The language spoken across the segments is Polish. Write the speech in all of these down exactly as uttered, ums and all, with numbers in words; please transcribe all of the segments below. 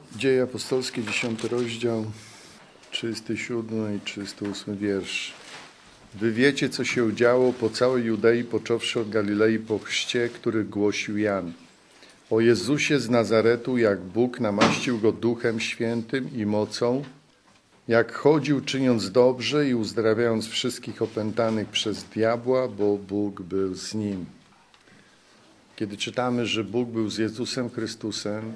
Dzieje apostolskie, dziesiąty rozdział, trzydziesty siódmy i trzydziesty ósmy wiersz. Wy wiecie, co się działo po całej Judei, począwszy od Galilei po chrzcie, który głosił Jan. O Jezusie z Nazaretu, jak Bóg namaścił Go Duchem Świętym i mocą, jak chodził, czyniąc dobrze i uzdrawiając wszystkich opętanych przez diabła, bo Bóg był z Nim. Kiedy czytamy, że Bóg był z Jezusem Chrystusem,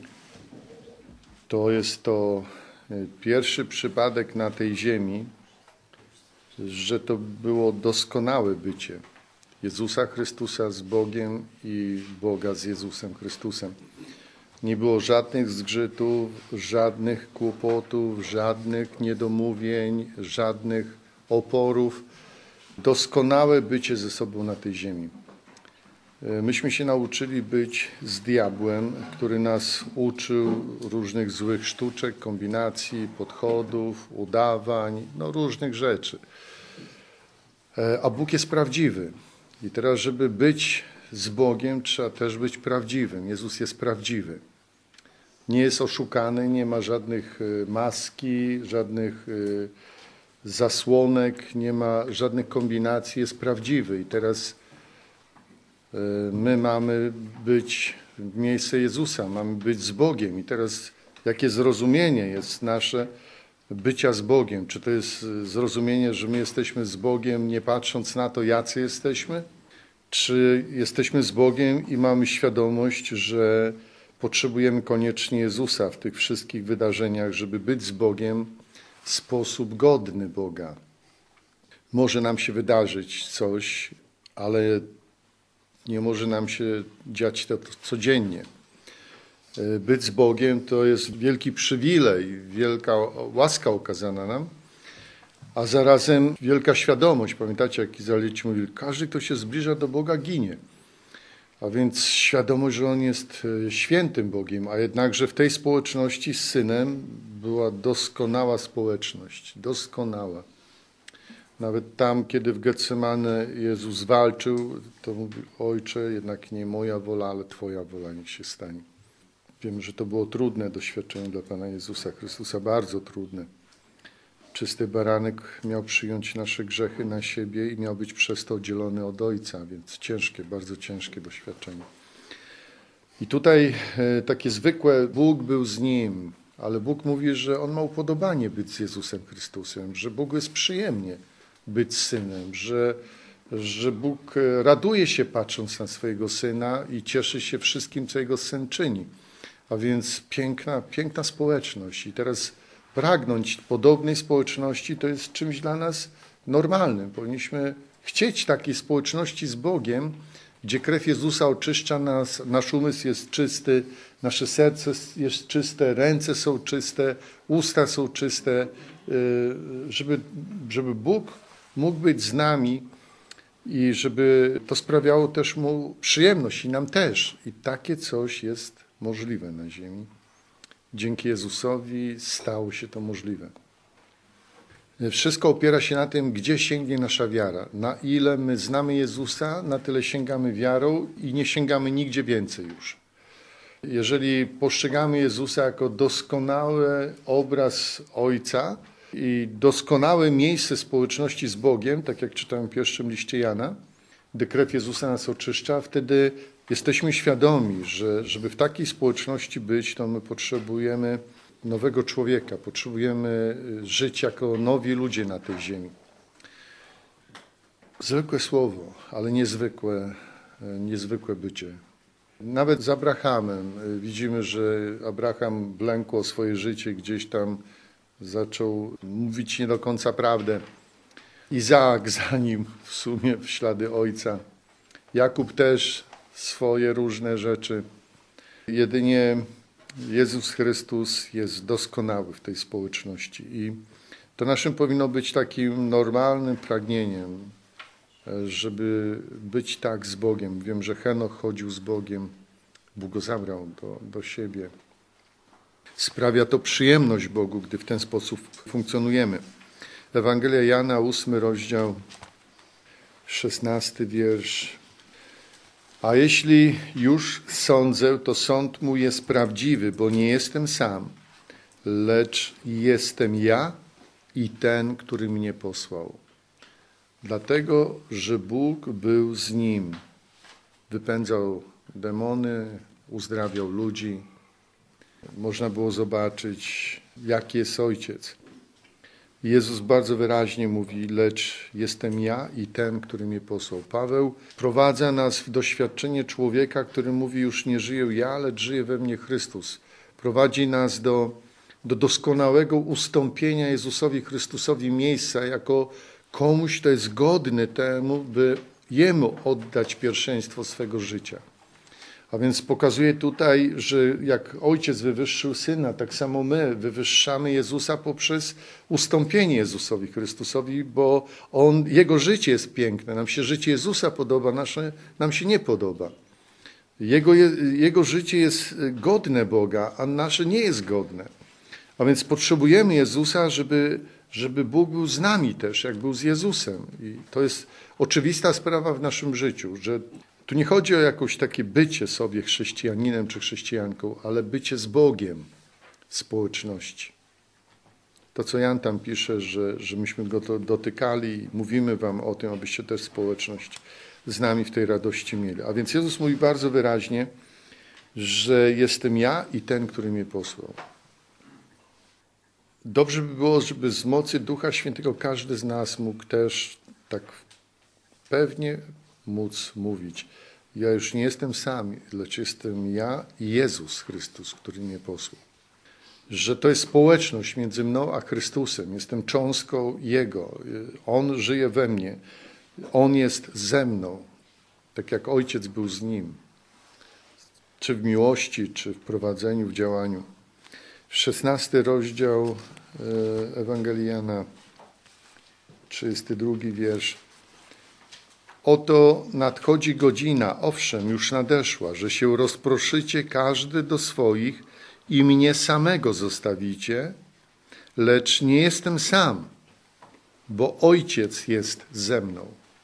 to jest to pierwszy przypadek na tej ziemi, że to było doskonałe bycie Jezusa Chrystusa z Bogiem i Boga z Jezusem Chrystusem. Nie było żadnych zgrzytów, żadnych kłopotów, żadnych niedomówień, żadnych oporów. Doskonałe bycie ze sobą na tej ziemi. Myśmy się nauczyli być z diabłem, który nas uczył różnych złych sztuczek, kombinacji, podchodów, udawań, no różnych rzeczy. A Bóg jest prawdziwy. I teraz, żeby być z Bogiem, trzeba też być prawdziwym. Jezus jest prawdziwy. Nie jest oszukany, nie ma żadnych maski, żadnych zasłonek, nie ma żadnych kombinacji, jest prawdziwy. I teraz my mamy być w miejsce Jezusa, mamy być z Bogiem. I teraz jakie zrozumienie jest nasze bycia z Bogiem? Czy to jest zrozumienie, że my jesteśmy z Bogiem, nie patrząc na to, jacy jesteśmy? Czy jesteśmy z Bogiem i mamy świadomość, że potrzebujemy koniecznie Jezusa w tych wszystkich wydarzeniach, żeby być z Bogiem w sposób godny Boga? Może nam się wydarzyć coś, ale nie może nam się dziać to codziennie. Być z Bogiem to jest wielki przywilej, wielka łaska okazana nam, a zarazem wielka świadomość. Pamiętacie, jak Izraelici mówili, każdy, kto się zbliża do Boga, ginie. A więc świadomość, że On jest świętym Bogiem, a jednakże w tej społeczności z Synem była doskonała społeczność, doskonała. Nawet tam, kiedy w Getsemane Jezus walczył, to mówił, Ojcze, jednak nie moja wola, ale Twoja wola niech się stanie. Wiem, że to było trudne doświadczenie dla Pana Jezusa Chrystusa, bardzo trudne. Czysty baranek miał przyjąć nasze grzechy na siebie i miał być przez to oddzielony od Ojca, więc ciężkie, bardzo ciężkie doświadczenie. I tutaj e, takie zwykłe, Bóg był z Nim, ale Bóg mówi, że On ma upodobanie być z Jezusem Chrystusem, że Bóg jest przyjemnie być Synem, że, że Bóg raduje się patrząc na swojego Syna i cieszy się wszystkim, co Jego Syn czyni. A więc piękna, piękna społeczność. I teraz pragnąć podobnej społeczności to jest czymś dla nas normalnym. Powinniśmy chcieć takiej społeczności z Bogiem, gdzie krew Jezusa oczyszcza nas, nasz umysł jest czysty, nasze serce jest czyste, ręce są czyste, usta są czyste, żeby, żeby Bóg mógł być z nami i żeby to sprawiało też Mu przyjemność i nam też. I takie coś jest możliwe na ziemi. Dzięki Jezusowi stało się to możliwe. Wszystko opiera się na tym, gdzie sięgnie nasza wiara. Na ile my znamy Jezusa, na tyle sięgamy wiarą i nie sięgamy nigdzie więcej już. Jeżeli postrzegamy Jezusa jako doskonały obraz Ojca i doskonałe miejsce społeczności z Bogiem, tak jak czytałem w pierwszym liście Jana, gdy krew Jezusa nas oczyszcza, wtedy jesteśmy świadomi, że żeby w takiej społeczności być, to my potrzebujemy nowego człowieka, potrzebujemy żyć jako nowi ludzie na tej ziemi. Zwykłe słowo, ale niezwykłe, niezwykłe bycie. Nawet z Abrahamem widzimy, że Abraham blękł o swoje życie, gdzieś tam zaczął mówić nie do końca prawdę. Izaak za nim w sumie w ślady ojca. Jakub też swoje różne rzeczy. Jedynie Jezus Chrystus jest doskonały w tej społeczności i to naszym powinno być takim normalnym pragnieniem, żeby być tak z Bogiem. Wiem, że Henoch chodził z Bogiem, Bóg go zabrał do, do siebie. Sprawia to przyjemność Bogu, gdy w ten sposób funkcjonujemy. Ewangelia Jana, ósmy rozdział, szesnasty wiersz. A jeśli już sądzę, to sąd mój jest prawdziwy, bo nie jestem sam, lecz jestem ja i ten, który mnie posłał. Dlatego, że Bóg był z nim. Wypędzał demony, uzdrawiał ludzi. Można było zobaczyć, jaki jest Ojciec. Jezus bardzo wyraźnie mówi, lecz jestem ja i ten, który mnie posłał. Paweł wprowadza nas w doświadczenie człowieka, który mówi, już nie żyję ja, lecz żyje we mnie Chrystus. Prowadzi nas do, do doskonałego ustąpienia Jezusowi Chrystusowi miejsca jako komuś, kto jest godny temu, by Jemu oddać pierwszeństwo swego życia. A więc pokazuje tutaj, że jak Ojciec wywyższył Syna, tak samo my wywyższamy Jezusa poprzez ustąpienie Jezusowi Chrystusowi, bo on, Jego życie jest piękne. Nam się życie Jezusa podoba, nasze nam się nie podoba. Jego, Jego życie jest godne Boga, a nasze nie jest godne. A więc potrzebujemy Jezusa, żeby, żeby Bóg był z nami też, jak był z Jezusem. I to jest oczywista sprawa w naszym życiu, że tu nie chodzi o jakieś takie bycie sobie chrześcijaninem czy chrześcijanką, ale bycie z Bogiem w społeczności. To, co Jan tam pisze, że, że myśmy go to dotykali, mówimy wam o tym, abyście też społeczność z nami w tej radości mieli. A więc Jezus mówi bardzo wyraźnie, że jestem ja i ten, który mnie posłał. Dobrze by było, żeby z mocy Ducha Świętego każdy z nas mógł też tak pewnie móc mówić. Ja już nie jestem sam, lecz jestem ja i Jezus Chrystus, który mnie posłał. Że to jest społeczność między mną a Chrystusem. Jestem cząstką Jego. On żyje we mnie. On jest ze mną. Tak jak Ojciec był z Nim. Czy w miłości, czy w prowadzeniu, w działaniu. szesnasty rozdział Ewangelii Jana, trzydziesty drugi wiersz. Oto nadchodzi godzina, owszem, już nadeszła, że się rozproszycie każdy do swoich i mnie samego zostawicie, lecz nie jestem sam, bo Ojciec jest ze mną.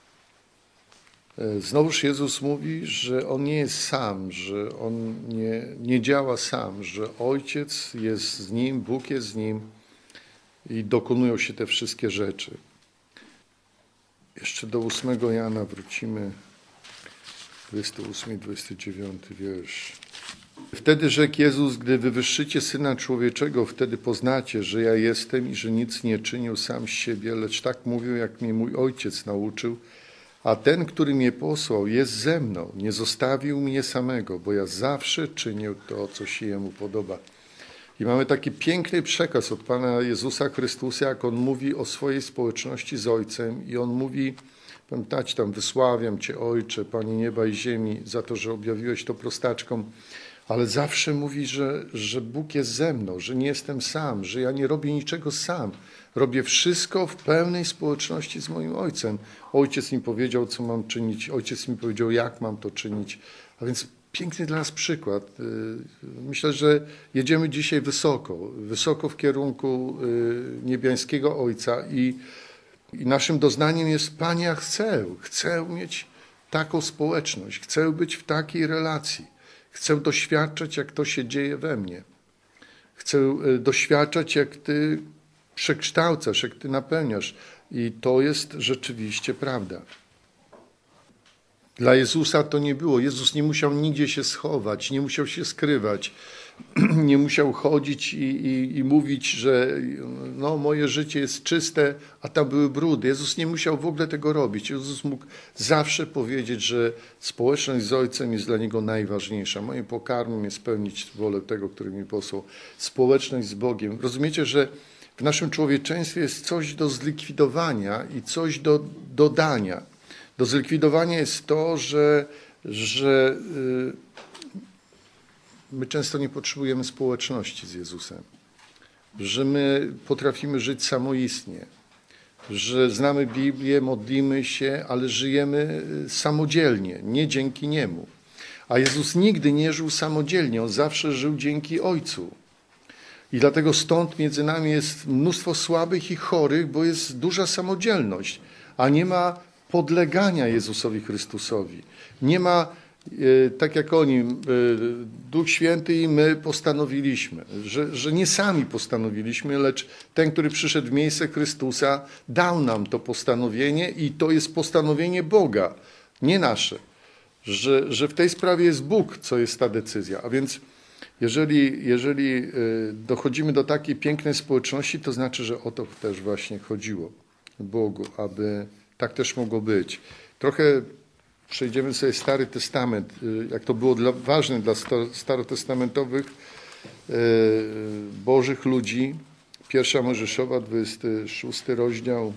Znowuż Jezus mówi, że On nie jest sam, że On nie, nie działa sam, że Ojciec jest z Nim, Bóg jest z Nim i dokonują się te wszystkie rzeczy. Jeszcze do ósmego Jana wrócimy, dwudziesty ósmy i dwudziesty dziewiąty wiersz. Wtedy rzekł Jezus, gdy wywyższycie Syna Człowieczego, wtedy poznacie, że ja jestem i że nic nie czynił sam z siebie, lecz tak mówił, jak mnie mój Ojciec nauczył, a ten, który mnie posłał, jest ze mną, nie zostawił mnie samego, bo ja zawsze czynię to, co się Jemu podoba. I mamy taki piękny przekaz od Pana Jezusa Chrystusa, jak On mówi o swojej społeczności z Ojcem i On mówi, pamiętacie tam, wysławiam Cię Ojcze, Panie nieba i ziemi, za to, że objawiłeś to prostaczkom, ale zawsze mówi, że, że Bóg jest ze mną, że nie jestem sam, że ja nie robię niczego sam. Robię wszystko w pełnej społeczności z moim Ojcem. Ojciec mi powiedział, co mam czynić, Ojciec mi powiedział, jak mam to czynić. A więc piękny dla nas przykład. Myślę, że jedziemy dzisiaj wysoko, wysoko w kierunku niebiańskiego Ojca i, i naszym doznaniem jest, Panie, ja chcę, chcę mieć taką społeczność, chcę być w takiej relacji, chcę doświadczać, jak to się dzieje we mnie. Chcę doświadczać, jak Ty przekształcasz, jak Ty napełniasz i to jest rzeczywiście prawda. Dla Jezusa to nie było. Jezus nie musiał nigdzie się schować, nie musiał się skrywać, nie musiał chodzić i, i, i mówić, że no, moje życie jest czyste, a tam były brudy. Jezus nie musiał w ogóle tego robić. Jezus mógł zawsze powiedzieć, że społeczność z Ojcem jest dla Niego najważniejsza. Moim pokarmem jest spełnić wolę tego, który mi posłał. Społeczność z Bogiem. Rozumiecie, że w naszym człowieczeństwie jest coś do zlikwidowania i coś do dodania. Do zlikwidowania jest to, że, że my często nie potrzebujemy społeczności z Jezusem, że my potrafimy żyć samoistnie, że znamy Biblię, modlimy się, ale żyjemy samodzielnie, nie dzięki Niemu. A Jezus nigdy nie żył samodzielnie, On zawsze żył dzięki Ojcu. I dlatego stąd między nami jest mnóstwo słabych i chorych, bo jest duża samodzielność, a nie ma podlegania Jezusowi Chrystusowi. Nie ma tak jak oni, Duch Święty i my postanowiliśmy, że, że nie sami postanowiliśmy, lecz ten, który przyszedł w miejsce Chrystusa, dał nam to postanowienie i to jest postanowienie Boga, nie nasze, że, że w tej sprawie jest Bóg, co jest ta decyzja. A więc jeżeli, jeżeli dochodzimy do takiej pięknej społeczności, to znaczy, że o to też właśnie chodziło Bogu, aby tak też mogło być. Trochę przejdziemy sobie Stary Testament, jak to było dla, ważne dla starotestamentowych e, Bożych ludzi. Pierwsza Mojżeszowa, dwudziesty szósty rozdział.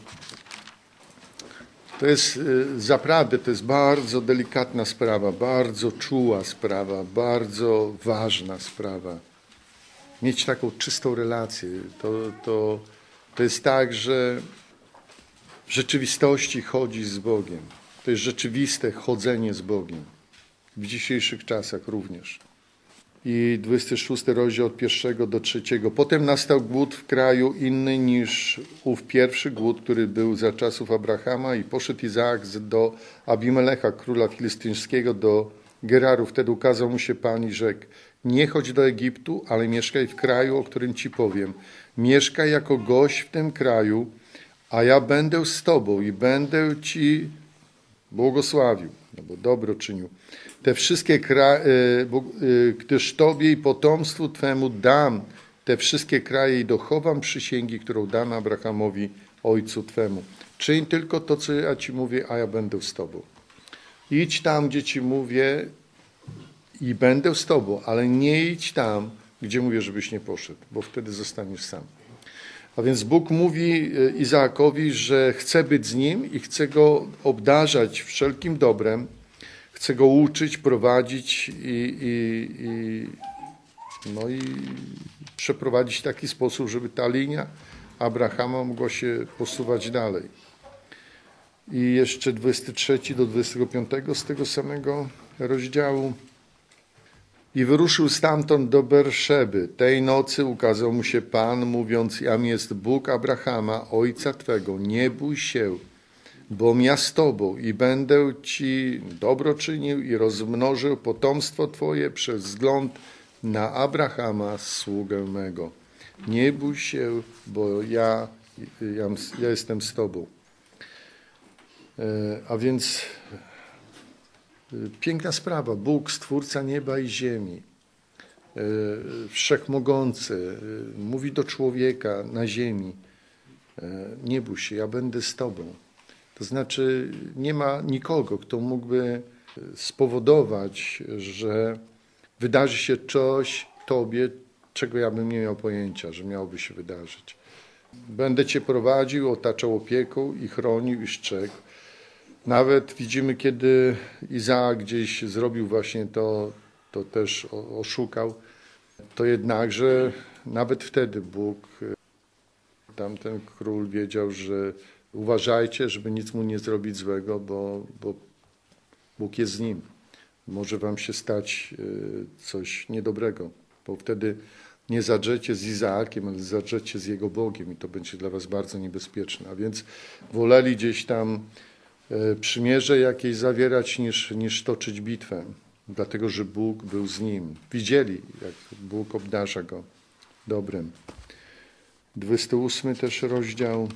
To jest e, zaprawdę, to jest bardzo delikatna sprawa, bardzo czuła sprawa, bardzo ważna sprawa. Mieć taką czystą relację, to, to, to jest tak, że w rzeczywistości chodzi z Bogiem. To jest rzeczywiste chodzenie z Bogiem. W dzisiejszych czasach również. I dwudziesty szósty rozdział od pierwszego do trzeciego. Potem nastał głód w kraju inny niż ów pierwszy głód, który był za czasów Abrahama i poszedł Izaak do Abimelecha, króla filistyńskiego, do Geraru. Wtedy ukazał mu się Pan i rzekł: nie chodź do Egiptu, ale mieszkaj w kraju, o którym ci powiem. Mieszkaj jako gość w tym kraju, a ja będę z tobą i będę ci błogosławił, no bo dobro czynił. Te wszystkie kraje, gdyż tobie i potomstwu twemu dam te wszystkie kraje i dochowam przysięgi, którą dam Abrahamowi, ojcu twemu. Czyń tylko to, co ja ci mówię, a ja będę z tobą. Idź tam, gdzie ci mówię i będę z tobą, ale nie idź tam, gdzie mówię, żebyś nie poszedł, bo wtedy zostaniesz sam. A więc Bóg mówi Izaakowi, że chce być z nim i chce go obdarzać wszelkim dobrem, chce go uczyć, prowadzić i, i, i, no i przeprowadzić w taki sposób, żeby ta linia Abrahama mogła się posuwać dalej. I jeszcze dwudziesty trzeci do dwudziestego piątego z tego samego rozdziału. I wyruszył stamtąd do Berszeby. Tej nocy ukazał mu się Pan, mówiąc: jam jest Bóg Abrahama, ojca twego. Nie bój się, bom ja z tobą i będę ci dobro czynił i rozmnożył potomstwo twoje przez wzgląd na Abrahama, sługę mego. Nie bój się, bo ja, ja, ja jestem z tobą. A więc piękna sprawa. Bóg, Stwórca nieba i ziemi, wszechmogący, mówi do człowieka na ziemi: nie bój się, ja będę z tobą. To znaczy nie ma nikogo, kto mógłby spowodować, że wydarzy się coś tobie, czego ja bym nie miał pojęcia, że miałoby się wydarzyć. Będę cię prowadził, otaczał opieką i chronił i strzegł. Nawet widzimy, kiedy Izaak gdzieś zrobił właśnie to, to też oszukał, to jednakże nawet wtedy Bóg, tamten król wiedział, że uważajcie, żeby nic mu nie zrobić złego, bo, bo Bóg jest z nim. Może wam się stać coś niedobrego, bo wtedy nie zadrzecie z Izaakiem, ale zadrzecie z jego Bogiem i to będzie dla was bardzo niebezpieczne. A więc woleli gdzieś tam przymierze jakieś zawierać, niż, niż toczyć bitwę, dlatego że Bóg był z nim. Widzieli, jak Bóg obdarza go dobrem. dwudziesty ósmy też rozdział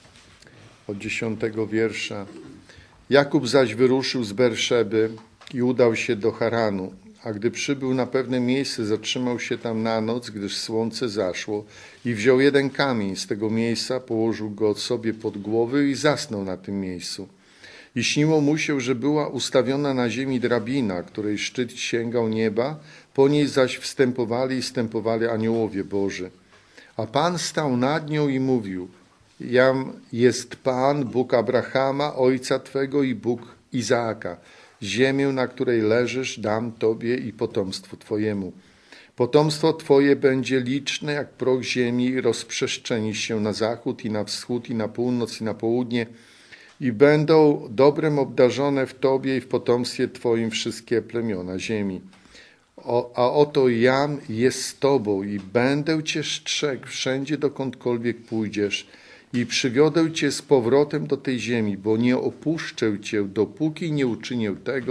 od dziesiątego wiersza. Jakub zaś wyruszył z Berszeby i udał się do Haranu, a gdy przybył na pewne miejsce, zatrzymał się tam na noc, gdyż słońce zaszło, i wziął jeden kamień z tego miejsca, położył go sobie pod głowy i zasnął na tym miejscu. I śniło mu się, że była ustawiona na ziemi drabina, której szczyt sięgał nieba, po niej zaś wstępowali i wstępowali aniołowie Boży. A Pan stał nad nią i mówił: jam jest Pan, Bóg Abrahama, ojca twego i Bóg Izaaka. Ziemię, na której leżysz, dam tobie i potomstwu twojemu. Potomstwo twoje będzie liczne jak proch ziemi i rozprzestrzeni się na zachód i na wschód i na północ i na południe, i będą dobrem obdarzone w tobie i w potomstwie twoim wszystkie plemiona ziemi. O, a oto jam jest z tobą i będę cię strzegł wszędzie, dokądkolwiek pójdziesz, i przywiodę cię z powrotem do tej ziemi, bo nie opuszczę cię, dopóki nie uczynię tego,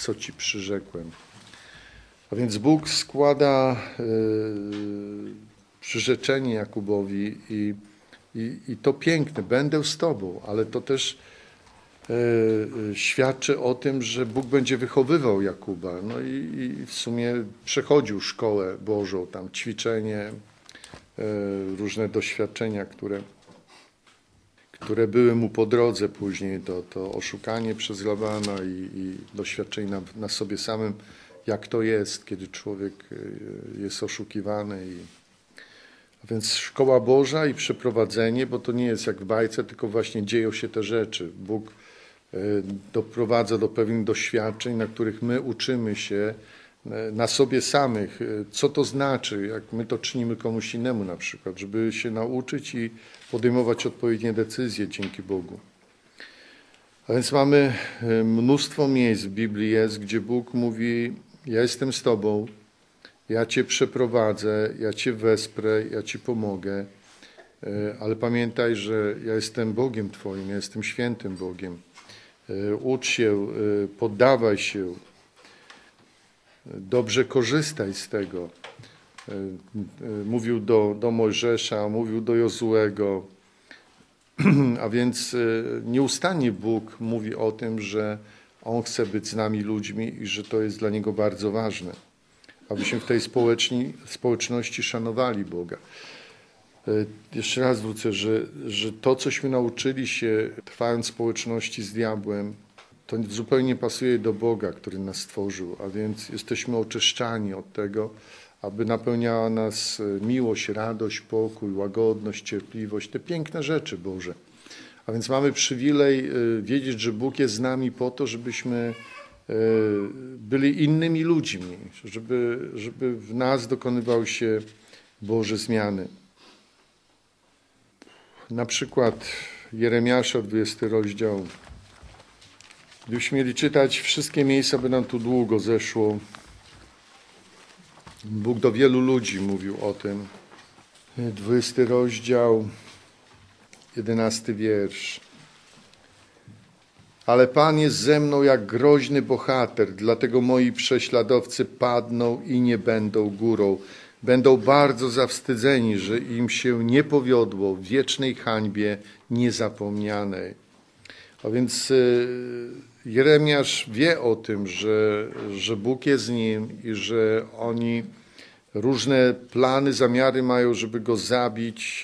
co ci przyrzekłem. A więc Bóg składa y, przyrzeczenie Jakubowi i, i, i to piękne, będę z tobą, ale to też y, świadczy o tym, że Bóg będzie wychowywał Jakuba. No i, i w sumie przechodził szkołę Bożą, tam ćwiczenie, y, różne doświadczenia, które, które były mu po drodze później, to, to oszukanie przez Labana i, i doświadczenie na, na sobie samym, jak to jest, kiedy człowiek jest oszukiwany. I, a więc szkoła Boża i przeprowadzenie, bo to nie jest jak w bajce, tylko właśnie dzieją się te rzeczy. Bóg doprowadza do pewnych doświadczeń, na których my uczymy się na sobie samych, co to znaczy, jak my to czynimy komuś innemu na przykład, żeby się nauczyć i podejmować odpowiednie decyzje dzięki Bogu. A więc mamy mnóstwo miejsc w Biblii jest, gdzie Bóg mówi: ja jestem z tobą, ja cię przeprowadzę, ja cię wesprę, ja ci pomogę, ale pamiętaj, że ja jestem Bogiem twoim, ja jestem świętym Bogiem. Ucz się, poddawaj się, dobrze korzystaj z tego. Mówił do, do Mojżesza, mówił do Jozuego, a więc nieustannie Bóg mówi o tym, że On chce być z nami ludźmi i że to jest dla Niego bardzo ważne, abyśmy w tej społeczności szanowali Boga. Jeszcze raz wrócę, że, że to, cośmy nauczyli się trwając w społeczności z diabłem, to zupełnie pasuje do Boga, który nas stworzył, a więc jesteśmy oczyszczani od tego, aby napełniała nas miłość, radość, pokój, łagodność, cierpliwość, te piękne rzeczy Boże. A więc mamy przywilej wiedzieć, że Bóg jest z nami po to, żebyśmy byli innymi ludźmi, żeby, żeby w nas dokonywały się Boże zmiany. Na przykład Jeremiasza, dwudziesty rozdział. Gdybyśmy mieli czytać wszystkie miejsca, by nam tu długo zeszło. Bóg do wielu ludzi mówił o tym. dwudziesty rozdział, jedenasty wiersz. Ale Pan jest ze mną jak groźny bohater, dlatego moi prześladowcy padną i nie będą górą. Będą bardzo zawstydzeni, że im się nie powiodło w wiecznej hańbie niezapomnianej. A więc Jeremiasz wie o tym, że, że Bóg jest z nim i że oni różne plany, zamiary mają, żeby go zabić,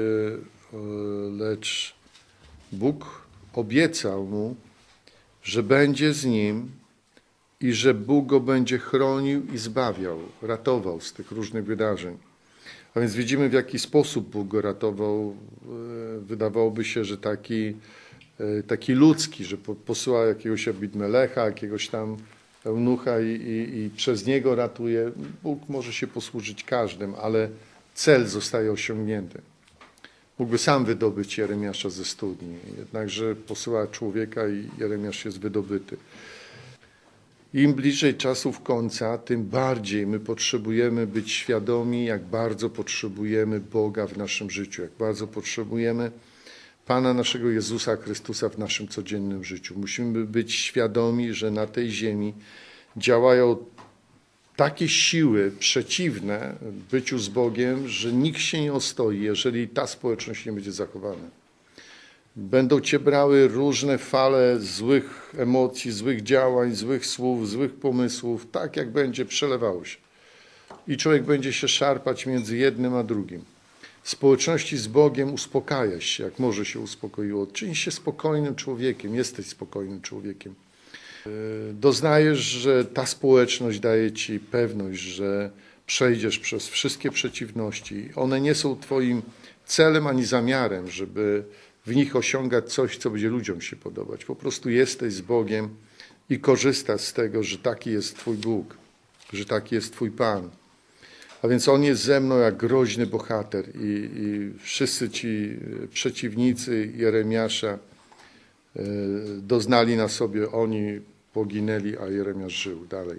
lecz Bóg obiecał mu, że będzie z nim i że Bóg go będzie chronił i zbawiał, ratował z tych różnych wydarzeń. A więc widzimy, w jaki sposób Bóg go ratował. Wydawałoby się, że taki, taki ludzki, że posyła jakiegoś Abimelecha, jakiegoś tam eunucha i, i, i przez niego ratuje. Bóg może się posłużyć każdym, ale cel zostaje osiągnięty. Mógłby sam wydobyć Jeremiasza ze studni, jednakże posyła człowieka i Jeremiasz jest wydobyty. Im bliżej czasów końca, tym bardziej my potrzebujemy być świadomi, jak bardzo potrzebujemy Boga w naszym życiu, jak bardzo potrzebujemy Pana naszego Jezusa Chrystusa w naszym codziennym życiu. Musimy być świadomi, że na tej ziemi działają takie siły przeciwne byciu z Bogiem, że nikt się nie ostoi, jeżeli ta społeczność nie będzie zachowana. Będą cię brały różne fale złych emocji, złych działań, złych słów, złych pomysłów, tak jak będzie przelewało się. I człowiek będzie się szarpać między jednym a drugim. W społeczności z Bogiem uspokajasz się, jak może się uspokoiło. Czyń się spokojnym człowiekiem, jesteś spokojnym człowiekiem. Doznajesz, że ta społeczność daje ci pewność, że przejdziesz przez wszystkie przeciwności. One nie są twoim celem ani zamiarem, żeby w nich osiągać coś, co będzie ludziom się podobać. Po prostu jesteś z Bogiem i korzystasz z tego, że taki jest twój Bóg, że taki jest twój Pan. A więc On jest ze mną jak groźny bohater i, i wszyscy ci przeciwnicy Jeremiasza y, doznali na sobie, oni poginęli, a Jeremiasz żył dalej.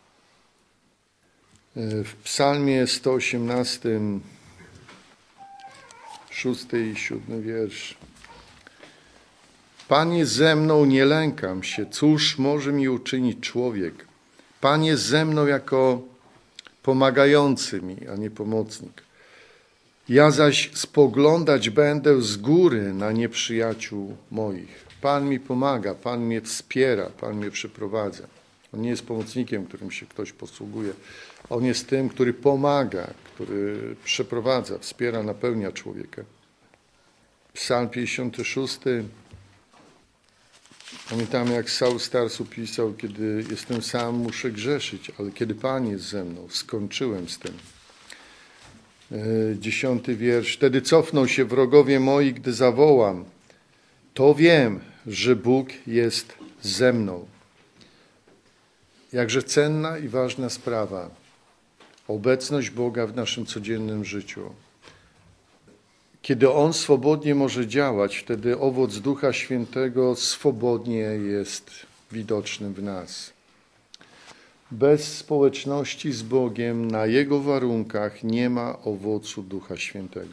Y, w psalmie sto osiemnastym, szósty i siódmy wiersz. Panie, ze mną, nie lękam się. Cóż może mi uczynić człowiek? Panie, ze mną jako pomagający mi, a nie pomocnik. Ja zaś spoglądać będę z góry na nieprzyjaciół moich. Pan mi pomaga, Pan mnie wspiera, Pan mnie przyprowadza. On nie jest pomocnikiem, którym się ktoś posługuje. On jest tym, który pomaga, który przeprowadza, wspiera, napełnia człowieka. Psalm pięćdziesiąty szósty. Pamiętamy, jak Saul z Tarsu pisał, kiedy jestem sam, muszę grzeszyć, ale kiedy Pan jest ze mną, skończyłem z tym. Dziesiąty wiersz. Wtedy cofną się wrogowie moi, gdy zawołam. To wiem, że Bóg jest ze mną. Jakże cenna i ważna sprawa. Obecność Boga w naszym codziennym życiu. Kiedy On swobodnie może działać, wtedy owoc Ducha Świętego swobodnie jest widoczny w nas. Bez społeczności z Bogiem na Jego warunkach nie ma owocu Ducha Świętego.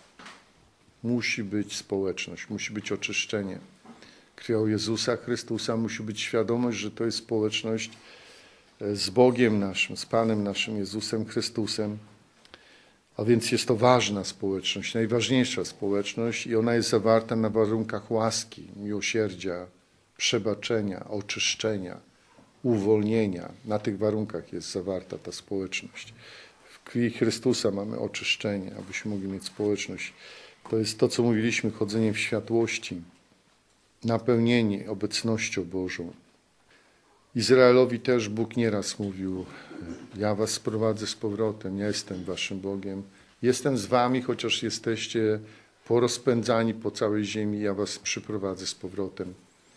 Musi być społeczność, musi być oczyszczenie. Krwią Jezusa Chrystusa musi być świadomość, że to jest społeczność z Bogiem naszym, z Panem naszym Jezusem Chrystusem. A więc jest to ważna społeczność, najważniejsza społeczność i ona jest zawarta na warunkach łaski, miłosierdzia, przebaczenia, oczyszczenia, uwolnienia. Na tych warunkach jest zawarta ta społeczność. W krwi Chrystusa mamy oczyszczenie, abyśmy mogli mieć społeczność. To jest to, co mówiliśmy, chodzenie w światłości, napełnienie obecnością Bożą. Izraelowi też Bóg nieraz mówił, ja was sprowadzę z powrotem, ja jestem waszym Bogiem. Jestem z wami, chociaż jesteście porozpędzani po całej ziemi, ja was przyprowadzę z powrotem.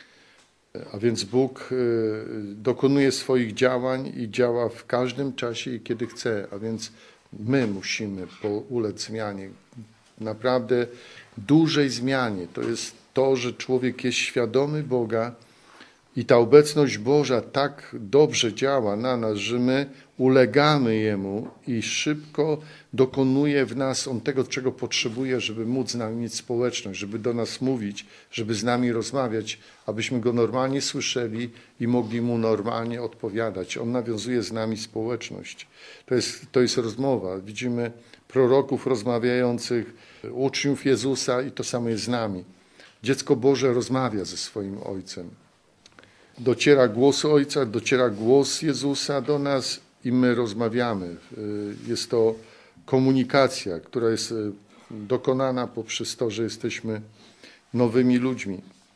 A więc Bóg dokonuje swoich działań i działa w każdym czasie i kiedy chce. A więc my musimy ulec zmianie, naprawdę dużej zmianie. To jest to, że człowiek jest świadomy Boga i ta obecność Boża tak dobrze działa na nas, że my ulegamy Jemu i szybko dokonuje w nas On tego, czego potrzebuje, żeby móc z nami mieć społeczność, żeby do nas mówić, żeby z nami rozmawiać, abyśmy Go normalnie słyszeli i mogli Mu normalnie odpowiadać. On nawiązuje z nami społeczność. To jest, to jest rozmowa. Widzimy proroków rozmawiających, uczniów Jezusa i to samo jest z nami. Dziecko Boże rozmawia ze swoim Ojcem. Dociera głos Ojca, dociera głos Jezusa do nas i my rozmawiamy. Jest to komunikacja, która jest dokonana poprzez to, że jesteśmy nowymi ludźmi.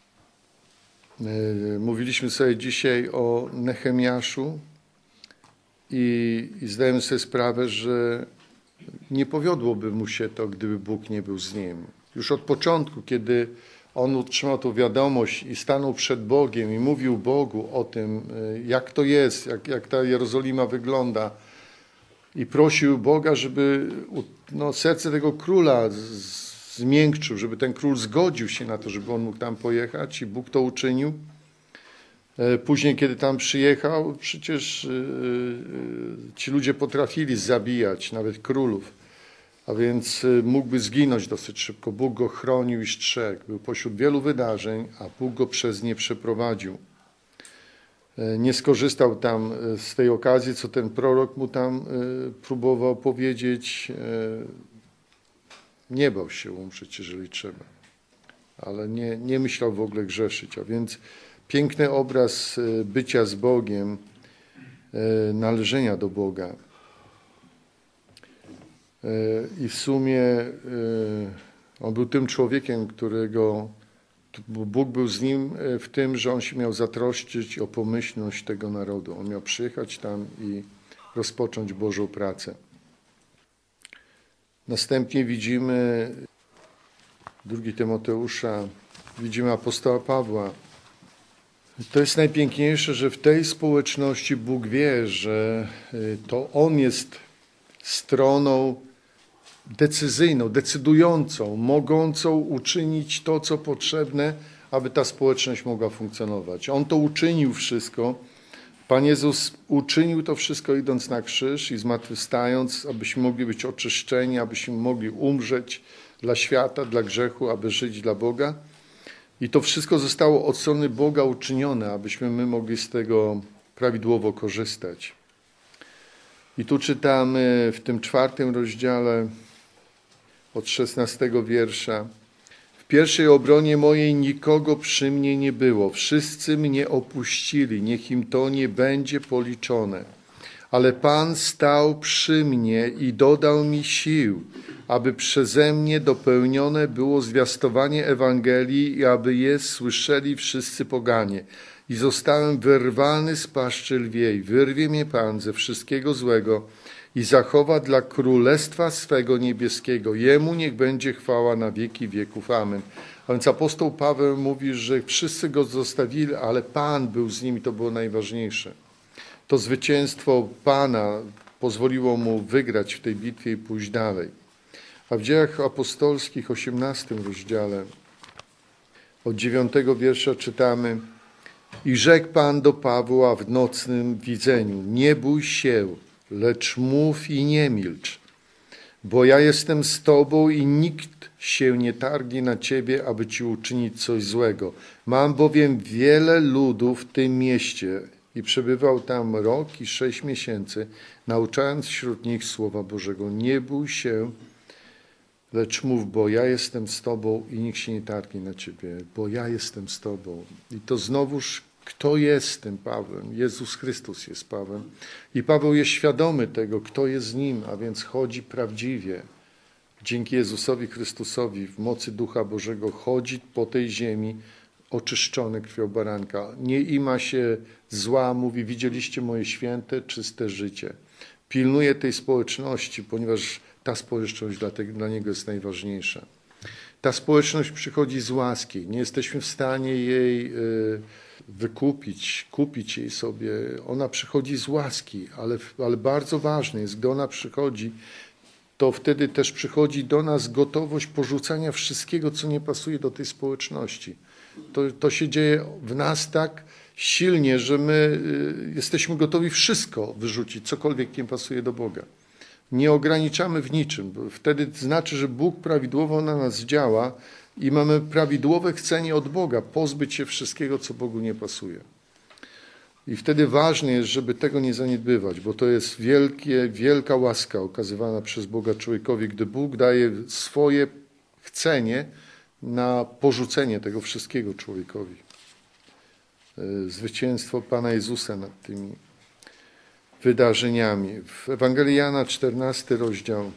Mówiliśmy sobie dzisiaj o Nehemiaszu i, i zdajemy sobie sprawę, że nie powiodłoby mu się to, gdyby Bóg nie był z nim. Już od początku, kiedy on otrzymał tą wiadomość i stanął przed Bogiem i mówił Bogu o tym, jak to jest, jak, jak ta Jerozolima wygląda. I prosił Boga, żeby no, serce tego króla zmiękczył, żeby ten król zgodził się na to, żeby on mógł tam pojechać i Bóg to uczynił. Później, kiedy tam przyjechał, przecież ci ludzie potrafili zabijać nawet królów. A więc mógłby zginąć dosyć szybko. Bóg go chronił i strzegł. Był pośród wielu wydarzeń, a Bóg go przez nie przeprowadził. Nie skorzystał tam z tej okazji, co ten prorok mu tam próbował powiedzieć. Nie bał się umrzeć, jeżeli trzeba. Ale nie, nie myślał w ogóle grzeszyć. A więc piękny obraz bycia z Bogiem, należenia do Boga. I w sumie on był tym człowiekiem, którego Bóg był z nim w tym, że on się miał zatroszczyć o pomyślność tego narodu. On miał przyjechać tam i rozpocząć Bożą pracę. Następnie widzimy drugi Tymoteusza, widzimy apostoła Pawła. To jest najpiękniejsze, że w tej społeczności Bóg wie, że to On jest stroną decyzyjną, decydującą, mogącą uczynić to, co potrzebne, aby ta społeczność mogła funkcjonować. On to uczynił wszystko. Pan Jezus uczynił to wszystko, idąc na krzyż i zmartwychwstając, abyśmy mogli być oczyszczeni, abyśmy mogli umrzeć dla świata, dla grzechu, aby żyć dla Boga. I to wszystko zostało od strony Boga uczynione, abyśmy my mogli z tego prawidłowo korzystać. I tu czytamy w tym czwartym rozdziale od szesnastego wiersza. W pierwszej obronie mojej nikogo przy mnie nie było. Wszyscy mnie opuścili. Niech im to nie będzie policzone. Ale Pan stał przy mnie i dodał mi sił, aby przeze mnie dopełnione było zwiastowanie Ewangelii i aby je słyszeli wszyscy poganie. I zostałem wyrwany z paszczy lwiej. Wyrwie mnie Pan ze wszystkiego złego i zachowa dla królestwa swego niebieskiego. Jemu niech będzie chwała na wieki wieków. Amen. A więc apostoł Paweł mówi, że wszyscy go zostawili, ale Pan był z nimi, to było najważniejsze. To zwycięstwo Pana pozwoliło mu wygrać w tej bitwie i pójść dalej. A w Dziejach Apostolskich, osiemnastym rozdziale, od dziewiątego wiersza czytamy: I rzekł Pan do Pawła w nocnym widzeniu: nie bój się, lecz mów i nie milcz, bo ja jestem z Tobą i nikt się nie targnie na Ciebie, aby Ci uczynić coś złego. Mam bowiem wiele ludu w tym mieście. I przebywał tam rok i sześć miesięcy, nauczając wśród nich Słowa Bożego. Nie bój się, lecz mów, bo ja jestem z Tobą i nikt się nie targnie na Ciebie, bo ja jestem z Tobą. I to znowuż, kto jest tym Pawłem? Jezus Chrystus jest Pawłem. I Paweł jest świadomy tego, kto jest z nim, a więc chodzi prawdziwie. Dzięki Jezusowi Chrystusowi, w mocy Ducha Bożego, chodzi po tej ziemi, oczyszczony krwią baranka. Nie ima się zła, mówi: widzieliście moje święte, czyste życie. Pilnuje tej społeczności, ponieważ ta społeczność dla, tego, dla niego jest najważniejsza. Ta społeczność przychodzi z łaski. Nie jesteśmy w stanie jej wykupić, kupić jej sobie. Ona przychodzi z łaski, ale, ale bardzo ważne jest, gdy ona przychodzi, to wtedy też przychodzi do nas gotowość porzucania wszystkiego, co nie pasuje do tej społeczności. To, to się dzieje w nas tak silnie, że my jesteśmy gotowi wszystko wyrzucić, cokolwiek nie pasuje do Boga. Nie ograniczamy w niczym, bo wtedy znaczy, że Bóg prawidłowo na nas działa i mamy prawidłowe chcenie od Boga pozbyć się wszystkiego, co Bogu nie pasuje. I wtedy ważne jest, żeby tego nie zaniedbywać, bo to jest wielkie, wielka łaska okazywana przez Boga człowiekowi, gdy Bóg daje swoje chcenie na porzucenie tego wszystkiego człowiekowi. Zwycięstwo Pana Jezusa nad tymi wydarzeniami. W Ewangelii Jana, czternasty rozdział.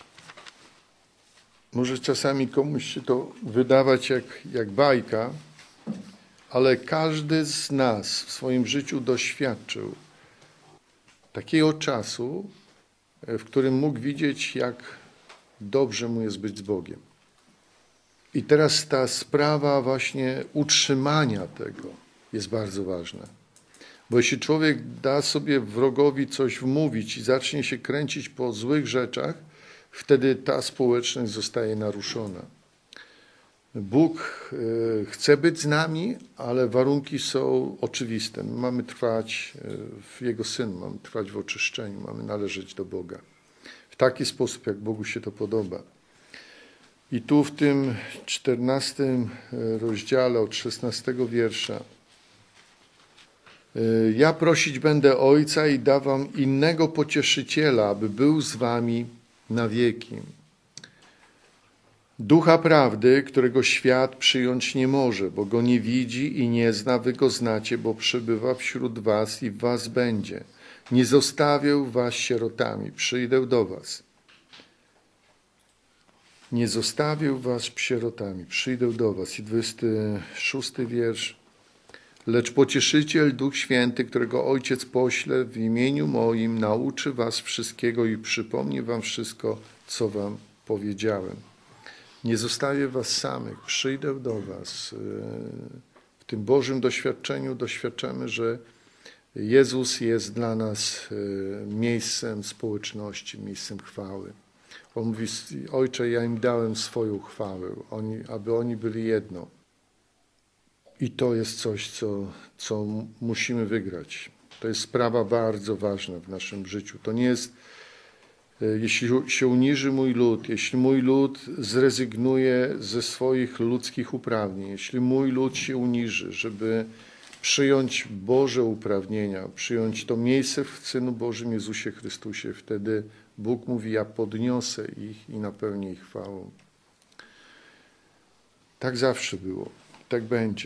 Może czasami komuś się to wydawać jak, jak bajka, ale każdy z nas w swoim życiu doświadczył takiego czasu, w którym mógł widzieć, jak dobrze mu jest być z Bogiem. I teraz ta sprawa właśnie utrzymania tego jest bardzo ważna. Bo jeśli człowiek da sobie wrogowi coś wmówić i zacznie się kręcić po złych rzeczach, wtedy ta społeczność zostaje naruszona. Bóg chce być z nami, ale warunki są oczywiste. My mamy trwać w Jego Synu, mamy trwać w oczyszczeniu, mamy należeć do Boga. W taki sposób, jak Bogu się to podoba. I tu w tym czternastym rozdziale od szesnastego wiersza. Ja prosić będę Ojca i da wam innego pocieszyciela, aby był z wami na wieki. Ducha prawdy, którego świat przyjąć nie może, bo go nie widzi i nie zna, wy go znacie, bo przebywa wśród was i w was będzie. Nie zostawię was sierotami, przyjdę do was. Nie zostawię was sierotami, przyjdę do was. I dwudziesty szósty wiersz. Lecz pocieszyciel, Duch Święty, którego Ojciec pośle w imieniu moim, nauczy was wszystkiego i przypomni wam wszystko, co wam powiedziałem. Nie zostawię was samych, przyjdę do was. W tym Bożym doświadczeniu doświadczamy, że Jezus jest dla nas miejscem społeczności, miejscem chwały. On mówi: Ojcze, ja im dałem swoją chwałę, oni, aby oni byli jedno. I to jest coś, co, co musimy wygrać. To jest sprawa bardzo ważna w naszym życiu. To nie jest Jeśli się uniży mój lud, jeśli mój lud zrezygnuje ze swoich ludzkich uprawnień, jeśli mój lud się uniży, żeby przyjąć Boże uprawnienia, przyjąć to miejsce w Synu Bożym Jezusie Chrystusie, wtedy Bóg mówi, ja podniosę ich i napełnię ich chwałą. Tak zawsze było, tak będzie.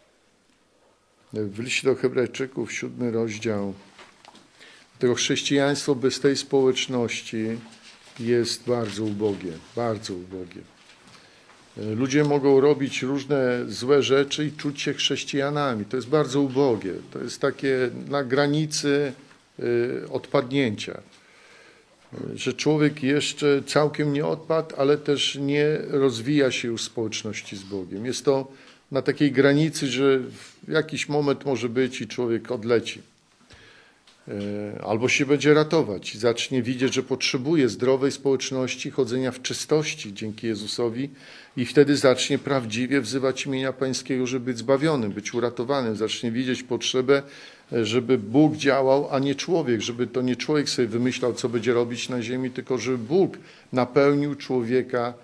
W liście do Hebrajczyków, siódmy rozdział, tego chrześcijaństwo bez tej społeczności jest bardzo ubogie, bardzo ubogie. Ludzie mogą robić różne złe rzeczy i czuć się chrześcijanami. To jest bardzo ubogie. To jest takie na granicy odpadnięcia. Że człowiek jeszcze całkiem nie odpadł, ale też nie rozwija się już w społeczności z Bogiem. Jest to na takiej granicy, że w jakiś moment może być i człowiek odleci. Albo się będzie ratować i zacznie widzieć, że potrzebuje zdrowej społeczności, chodzenia w czystości dzięki Jezusowi i wtedy zacznie prawdziwie wzywać imienia Pańskiego, żeby być zbawionym, być uratowanym. Zacznie widzieć potrzebę, żeby Bóg działał, a nie człowiek, żeby to nie człowiek sobie wymyślał, co będzie robić na ziemi, tylko żeby Bóg napełnił człowieka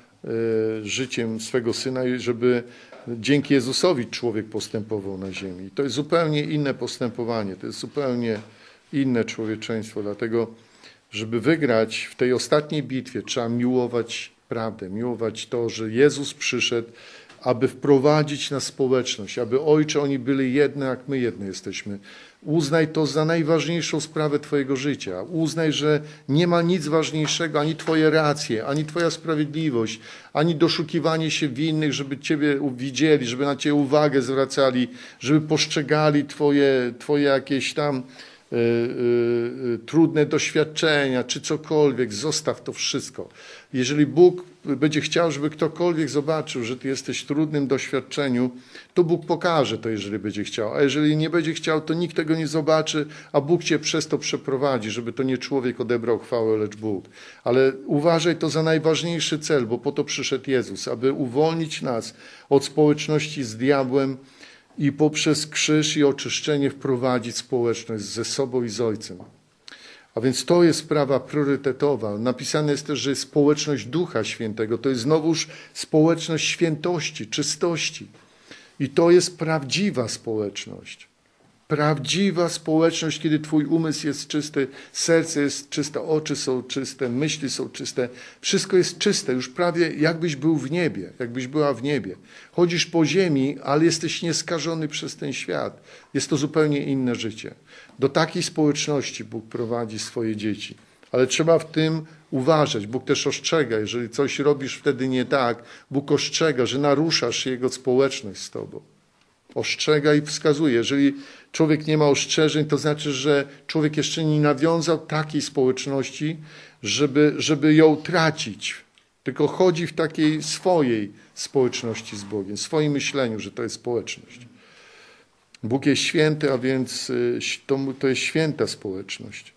życiem swego Syna i żeby dzięki Jezusowi człowiek postępował na ziemi. I to jest zupełnie inne postępowanie, to jest zupełnie inne człowieczeństwo, dlatego żeby wygrać w tej ostatniej bitwie trzeba miłować prawdę, miłować to, że Jezus przyszedł, aby wprowadzić nas w społeczność, aby Ojcze, oni byli jedne, jak my jedne jesteśmy. Uznaj to za najważniejszą sprawę Twojego życia. Uznaj, że nie ma nic ważniejszego, ani Twoje racje, ani Twoja sprawiedliwość, ani doszukiwanie się winnych, żeby Ciebie widzieli, żeby na Ciebie uwagę zwracali, żeby postrzegali Twoje, twoje jakieś tam y, y, y, trudne doświadczenia, czy cokolwiek. Zostaw to wszystko. Jeżeli Bóg będzie chciał, żeby ktokolwiek zobaczył, że Ty jesteś w trudnym doświadczeniu, to Bóg pokaże to, jeżeli będzie chciał. A jeżeli nie będzie chciał, to nikt tego nie zobaczy, a Bóg Cię przez to przeprowadzi, żeby to nie człowiek odebrał chwałę, lecz Bóg. Ale uważaj to za najważniejszy cel, bo po to przyszedł Jezus, aby uwolnić nas od społeczności z diabłem i poprzez krzyż i oczyszczenie wprowadzić społeczność ze sobą i z Ojcem. A więc to jest sprawa priorytetowa. Napisane jest też, że jest społeczność Ducha Świętego. To jest znowuż społeczność świętości, czystości. I to jest prawdziwa społeczność. Prawdziwa społeczność, kiedy Twój umysł jest czysty, serce jest czyste, oczy są czyste, myśli są czyste. Wszystko jest czyste, już prawie jakbyś był w niebie, jakbyś była w niebie. Chodzisz po ziemi, ale jesteś nieskażony przez ten świat. Jest to zupełnie inne życie. Do takiej społeczności Bóg prowadzi swoje dzieci. Ale trzeba w tym uważać. Bóg też ostrzega, jeżeli coś robisz wtedy nie tak, Bóg ostrzega, że naruszasz Jego społeczność z Tobą. Ostrzega i wskazuje. Jeżeli człowiek nie ma ostrzeżeń, to znaczy, że człowiek jeszcze nie nawiązał takiej społeczności, żeby, żeby ją tracić. Tylko chodzi w takiej swojej społeczności z Bogiem, w swoim myśleniu, że to jest społeczność. Bóg jest święty, a więc to, to jest święta społeczność.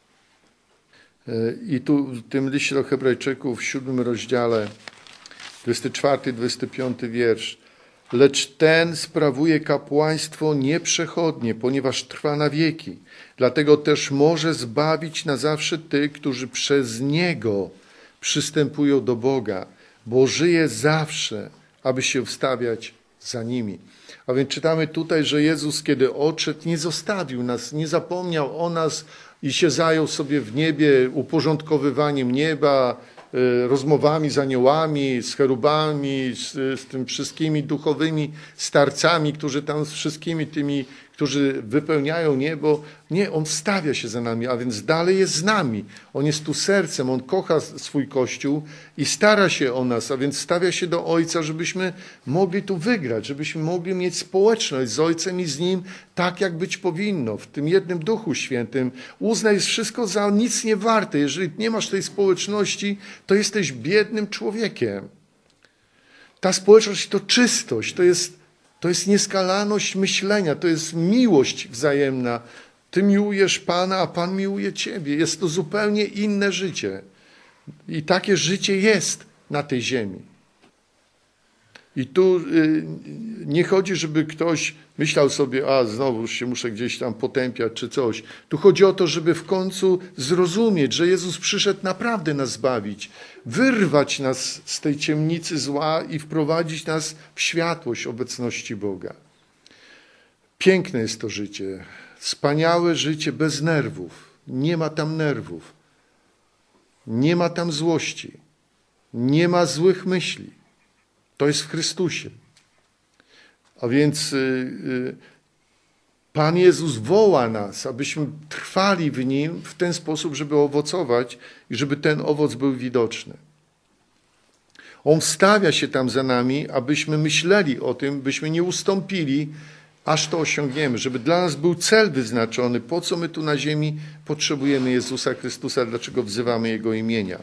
I tu w tym liście do Hebrajczyków w siódmym rozdziale, dwudziesty czwarty, dwudziesty piąty wiersz. Lecz ten sprawuje kapłaństwo nieprzechodnie, ponieważ trwa na wieki. Dlatego też może zbawić na zawsze tych, którzy przez Niego przystępują do Boga, bo żyje zawsze, aby się wstawiać za nimi. A więc czytamy tutaj, że Jezus, kiedy odszedł, nie zostawił nas, nie zapomniał o nas i się zajął sobie w niebie uporządkowywaniem nieba, rozmowami z aniołami, z cherubami, z, z tym wszystkimi duchowymi starcami, którzy tam z wszystkimi tymi, którzy wypełniają niebo. Nie, On stawia się za nami, a więc dalej jest z nami. On jest tu sercem, On kocha swój Kościół i stara się o nas, a więc stawia się do Ojca, żebyśmy mogli tu wygrać, żebyśmy mogli mieć społeczność z Ojcem i z Nim tak, jak być powinno, w tym jednym Duchu Świętym. Uznaj wszystko za nic nie warte. Jeżeli nie masz tej społeczności, to jesteś biednym człowiekiem. Ta społeczność to czystość, to jest To jest nieskalaność myślenia, to jest miłość wzajemna. Ty miłujesz Pana, a Pan miłuje Ciebie. Jest to zupełnie inne życie. I takie życie jest na tej ziemi. I tu nie chodzi, żeby ktoś myślał sobie, a znowu się muszę gdzieś tam potępiać czy coś. Tu chodzi o to, żeby w końcu zrozumieć, że Jezus przyszedł naprawdę nas zbawić, wyrwać nas z tej ciemnicy zła i wprowadzić nas w światłość obecności Boga. Piękne jest to życie, wspaniałe życie bez nerwów. Nie ma tam nerwów, nie ma tam złości, nie ma złych myśli. To jest w Chrystusie. A więc y, y, Pan Jezus woła nas, abyśmy trwali w Nim w ten sposób, żeby owocować i żeby ten owoc był widoczny. On stawia się tam za nami, abyśmy myśleli o tym, byśmy nie ustąpili, aż to osiągniemy, żeby dla nas był cel wyznaczony, po co my tu na ziemi potrzebujemy Jezusa Chrystusa, dlaczego wzywamy Jego imienia.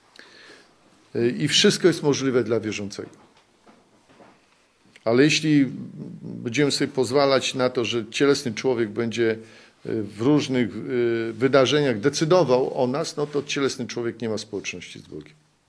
I wszystko jest możliwe dla wierzącego. Ale jeśli będziemy sobie pozwalać na to, że cielesny człowiek będzie w różnych wydarzeniach decydował o nas, no to cielesny człowiek nie ma społeczności z Bogiem.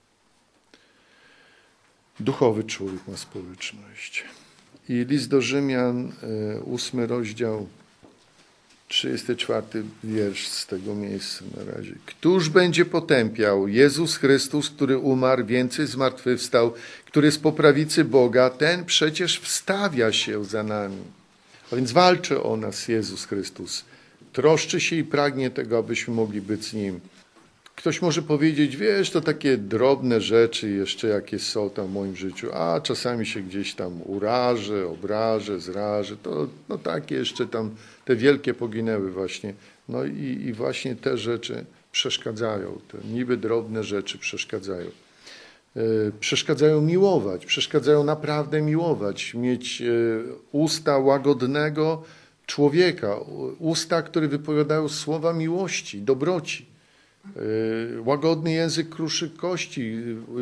Duchowy człowiek ma społeczność. I list do Rzymian, ósmy rozdział, trzydziesty czwarty wiersz z tego miejsca na razie. Któż będzie potępiał? Jezus Chrystus, który umarł, więcej zmartwychwstał, który jest po prawicy Boga, ten przecież wstawia się za nami. A więc walczy o nas Jezus Chrystus. Troszczy się i pragnie tego, abyśmy mogli być z Nim. Ktoś może powiedzieć, wiesz, to takie drobne rzeczy jeszcze jakie są tam w moim życiu, a czasami się gdzieś tam urażę, obrażę, zrażę, to no takie jeszcze tam te wielkie poginęły właśnie. No i, i właśnie te rzeczy przeszkadzają, te niby drobne rzeczy przeszkadzają. E, przeszkadzają miłować, przeszkadzają naprawdę miłować, mieć e, usta łagodnego człowieka, usta, które wypowiadają słowa miłości, dobroci. Łagodny język kruszy kości,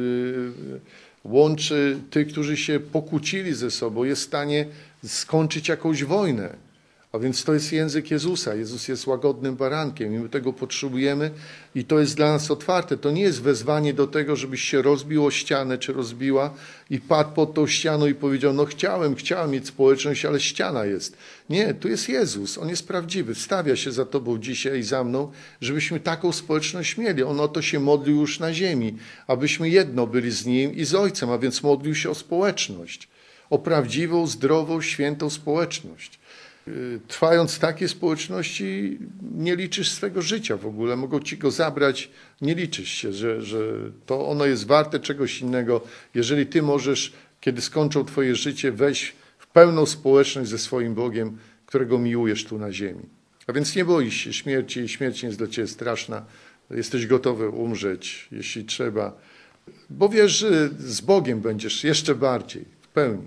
łączy tych, którzy się pokłócili ze sobą, jest w stanie skończyć jakąś wojnę. A więc to jest język Jezusa. Jezus jest łagodnym barankiem i my tego potrzebujemy i to jest dla nas otwarte. To nie jest wezwanie do tego, żebyś się rozbił o ścianę czy rozbiła i padł pod tą ścianą i powiedział, no chciałem, chciałem mieć społeczność, ale ściana jest. Nie, tu jest Jezus. On jest prawdziwy. Stawia się za tobą dzisiaj i za mną, żebyśmy taką społeczność mieli. On o to się modlił już na ziemi, abyśmy jedno byli z Nim i z Ojcem, a więc modlił się o społeczność. O prawdziwą, zdrową, świętą społeczność. Trwając w takiej społeczności, nie liczysz swego życia w ogóle. Mogą ci go zabrać, nie liczysz się, że, że to ono jest warte czegoś innego. Jeżeli ty możesz, kiedy skończą twoje życie, wejść w pełną społeczność ze swoim Bogiem, którego miłujesz tu na ziemi. A więc nie boisz się śmierci i śmierć nie jest dla ciebie straszna. Jesteś gotowy umrzeć, jeśli trzeba. Bo wiesz, że z Bogiem będziesz jeszcze bardziej, w pełni.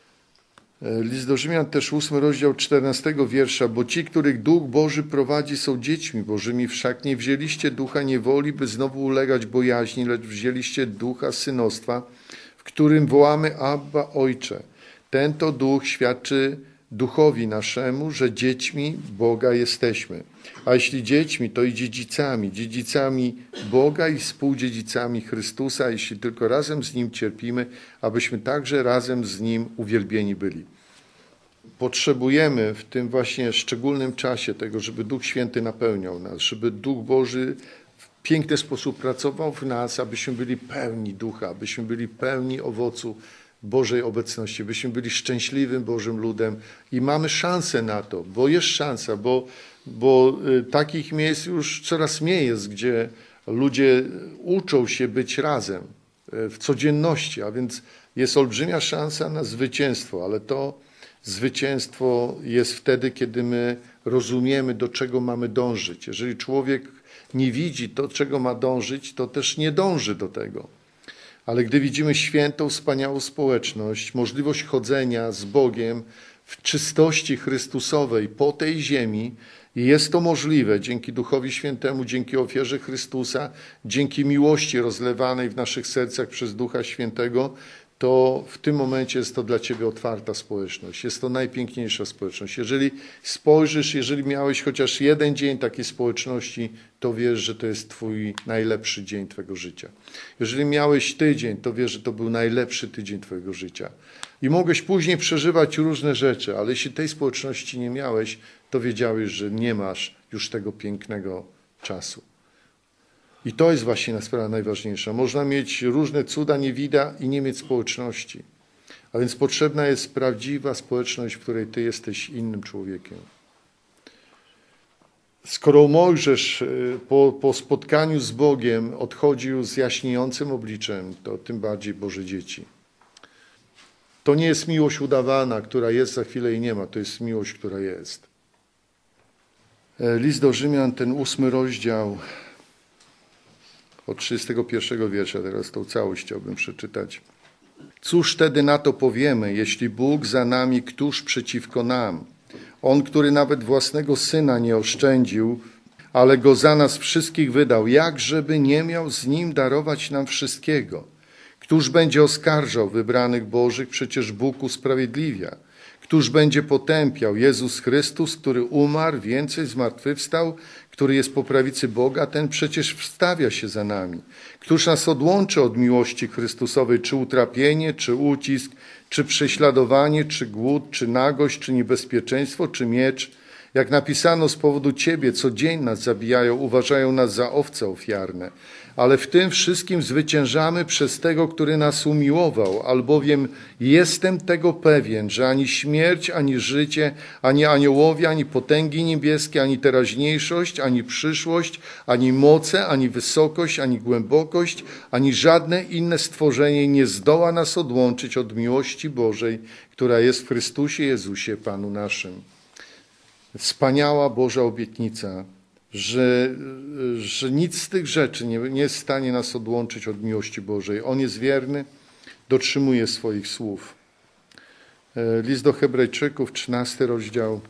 List do Rzymian, też ósmy rozdział czternastego wiersza, bo ci, których Duch Boży prowadzi, są dziećmi Bożymi, wszak nie wzięliście ducha niewoli, by znowu ulegać bojaźni, lecz wzięliście ducha synostwa, w którym wołamy Abba, Ojcze. Ten to duch świadczy duchowi naszemu, że dziećmi Boga jesteśmy. A jeśli dziećmi, to i dziedzicami, dziedzicami Boga i współdziedzicami Chrystusa, jeśli tylko razem z Nim cierpimy, abyśmy także razem z Nim uwielbieni byli. Potrzebujemy w tym właśnie szczególnym czasie tego, żeby Duch Święty napełniał nas, żeby Duch Boży w piękny sposób pracował w nas, abyśmy byli pełni Ducha, abyśmy byli pełni owocu Bożej obecności, byśmy byli szczęśliwym Bożym ludem i mamy szansę na to, bo jest szansa, bo, bo takich miejsc już coraz mniej jest, gdzie ludzie uczą się być razem w codzienności, a więc jest olbrzymia szansa na zwycięstwo, ale to zwycięstwo jest wtedy, kiedy my rozumiemy, do czego mamy dążyć. Jeżeli człowiek nie widzi, do czego ma dążyć, to też nie dąży do tego. Ale gdy widzimy świętą, wspaniałą społeczność, możliwość chodzenia z Bogiem w czystości Chrystusowej po tej ziemi, i jest to możliwe dzięki Duchowi Świętemu, dzięki ofierze Chrystusa, dzięki miłości rozlewanej w naszych sercach przez Ducha Świętego, to w tym momencie jest to dla ciebie otwarta społeczność. Jest to najpiękniejsza społeczność. Jeżeli spojrzysz, jeżeli miałeś chociaż jeden dzień takiej społeczności, to wiesz, że to jest twój najlepszy dzień twojego życia. Jeżeli miałeś tydzień, to wiesz, że to był najlepszy tydzień twojego życia. I mogłeś później przeżywać różne rzeczy, ale jeśli tej społeczności nie miałeś, to wiedziałeś, że nie masz już tego pięknego czasu. I to jest właśnie sprawa najważniejsza. Można mieć różne cuda, niewida i nie mieć społeczności. A więc potrzebna jest prawdziwa społeczność, w której ty jesteś innym człowiekiem. Skoro Mojżesz po, po spotkaniu z Bogiem odchodził z jaśniejącym obliczem, to tym bardziej Boże dzieci. To nie jest miłość udawana, która jest, za chwilę jej nie ma. To jest miłość, która jest. List do Rzymian, ten ósmy rozdział, od trzydziestego pierwszego wiersza, teraz tą całość chciałbym przeczytać. Cóż wtedy na to powiemy, jeśli Bóg za nami, któż przeciwko nam? On, który nawet własnego Syna nie oszczędził, ale Go za nas wszystkich wydał, jakżeby nie miał z Nim darować nam wszystkiego? Któż będzie oskarżał wybranych Bożych? Przecież Bóg usprawiedliwia. Któż będzie potępiał? Jezus Chrystus, który umarł, więcej zmartwychwstał, który jest po prawicy Boga, ten przecież wstawia się za nami. Któż nas odłączy od miłości Chrystusowej, czy utrapienie, czy ucisk, czy prześladowanie, czy głód, czy nagość, czy niebezpieczeństwo, czy miecz? Jak napisano, z powodu Ciebie co dzień nas zabijają, uważają nas za owce ofiarne. Ale w tym wszystkim zwyciężamy przez Tego, który nas umiłował, albowiem jestem tego pewien, że ani śmierć, ani życie, ani aniołowie, ani potęgi niebieskie, ani teraźniejszość, ani przyszłość, ani moce, ani wysokość, ani głębokość, ani żadne inne stworzenie nie zdoła nas odłączyć od miłości Bożej, która jest w Chrystusie Jezusie, Panu naszym. Wspaniała Boża obietnica, że, że nic z tych rzeczy nie, nie jest w stanie nas odłączyć od miłości Bożej. On jest wierny, dotrzymuje swoich słów. List do Hebrajczyków, trzynasty rozdział.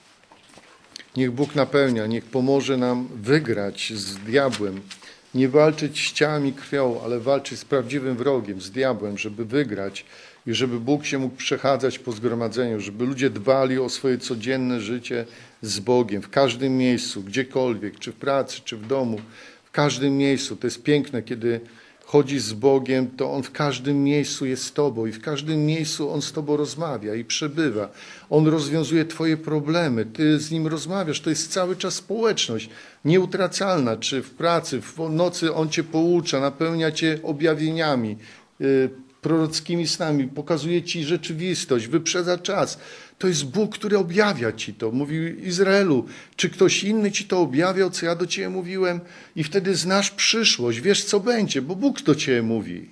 Niech Bóg napełnia, niech pomoże nam wygrać z diabłem. Nie walczyć z ciałem i krwią, ale walczyć z prawdziwym wrogiem, z diabłem, żeby wygrać i żeby Bóg się mógł przechadzać po zgromadzeniu, żeby ludzie dbali o swoje codzienne życie z Bogiem, w każdym miejscu, gdziekolwiek, czy w pracy, czy w domu, w każdym miejscu. To jest piękne, kiedy chodzisz z Bogiem, to On w każdym miejscu jest z Tobą i w każdym miejscu On z Tobą rozmawia i przebywa. On rozwiązuje Twoje problemy, Ty z Nim rozmawiasz. To jest cały czas społeczność nieutracalna, czy w pracy, w nocy On Cię poucza, napełnia Cię objawieniami, yy, prorockimi snami, pokazuje Ci rzeczywistość, wyprzedza czas. To jest Bóg, który objawia Ci to. Mówił Izraelu, czy ktoś inny Ci to objawiał, co ja do Ciebie mówiłem? I wtedy znasz przyszłość, wiesz co będzie, bo Bóg do Ciebie mówi.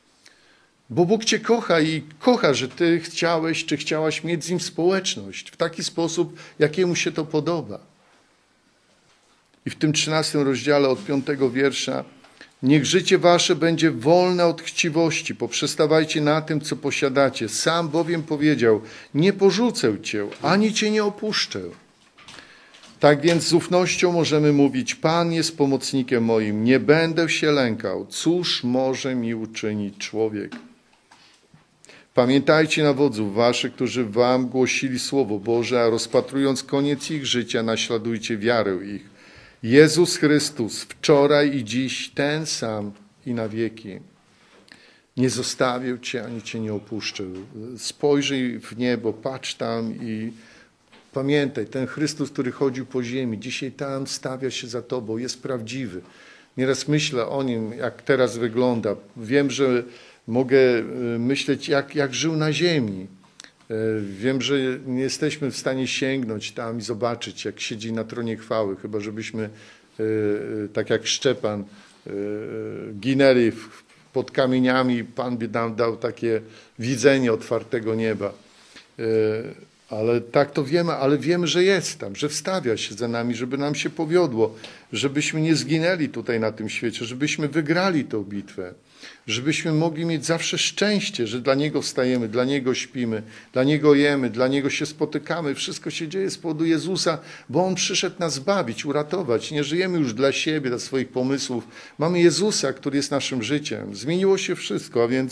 Bo Bóg Cię kocha i kocha, że Ty chciałeś, czy chciałaś mieć z Nim społeczność w taki sposób, jakiemu się to podoba. I w tym trzynastym rozdziale od piątego wiersza: niech życie wasze będzie wolne od chciwości, poprzestawajcie na tym, co posiadacie. Sam bowiem powiedział, nie porzucę cię, ani cię nie opuszczę. Tak więc z ufnością możemy mówić, Pan jest pomocnikiem moim, nie będę się lękał. Cóż może mi uczynić człowiek? Pamiętajcie na wodzów waszych, którzy wam głosili Słowo Boże, a rozpatrując koniec ich życia, naśladujcie wiarę ich. Jezus Chrystus wczoraj i dziś ten sam i na wieki. Nie zostawił Cię, ani Cię nie opuszczę. Spojrzyj w niebo, patrz tam i pamiętaj, ten Chrystus, który chodził po ziemi, dzisiaj tam stawia się za Tobą, jest prawdziwy. Nieraz myślę o Nim, jak teraz wygląda. Wiem, że mogę myśleć, jak, jak żył na ziemi. Wiem, że nie jesteśmy w stanie sięgnąć tam i zobaczyć, jak siedzi na tronie chwały, chyba żebyśmy, tak jak Szczepan, ginęli pod kamieniami. Pan by nam dał takie widzenie otwartego nieba. Ale tak to wiemy, ale wiemy, że jest tam, że wstawia się za nami, żeby nam się powiodło, żebyśmy nie zginęli tutaj na tym świecie, żebyśmy wygrali tę bitwę, żebyśmy mogli mieć zawsze szczęście, że dla Niego wstajemy, dla Niego śpimy, dla Niego jemy, dla Niego się spotykamy. Wszystko się dzieje z powodu Jezusa, bo On przyszedł nas zbawić, uratować. Nie żyjemy już dla siebie, dla swoich pomysłów. Mamy Jezusa, który jest naszym życiem. Zmieniło się wszystko, a więc,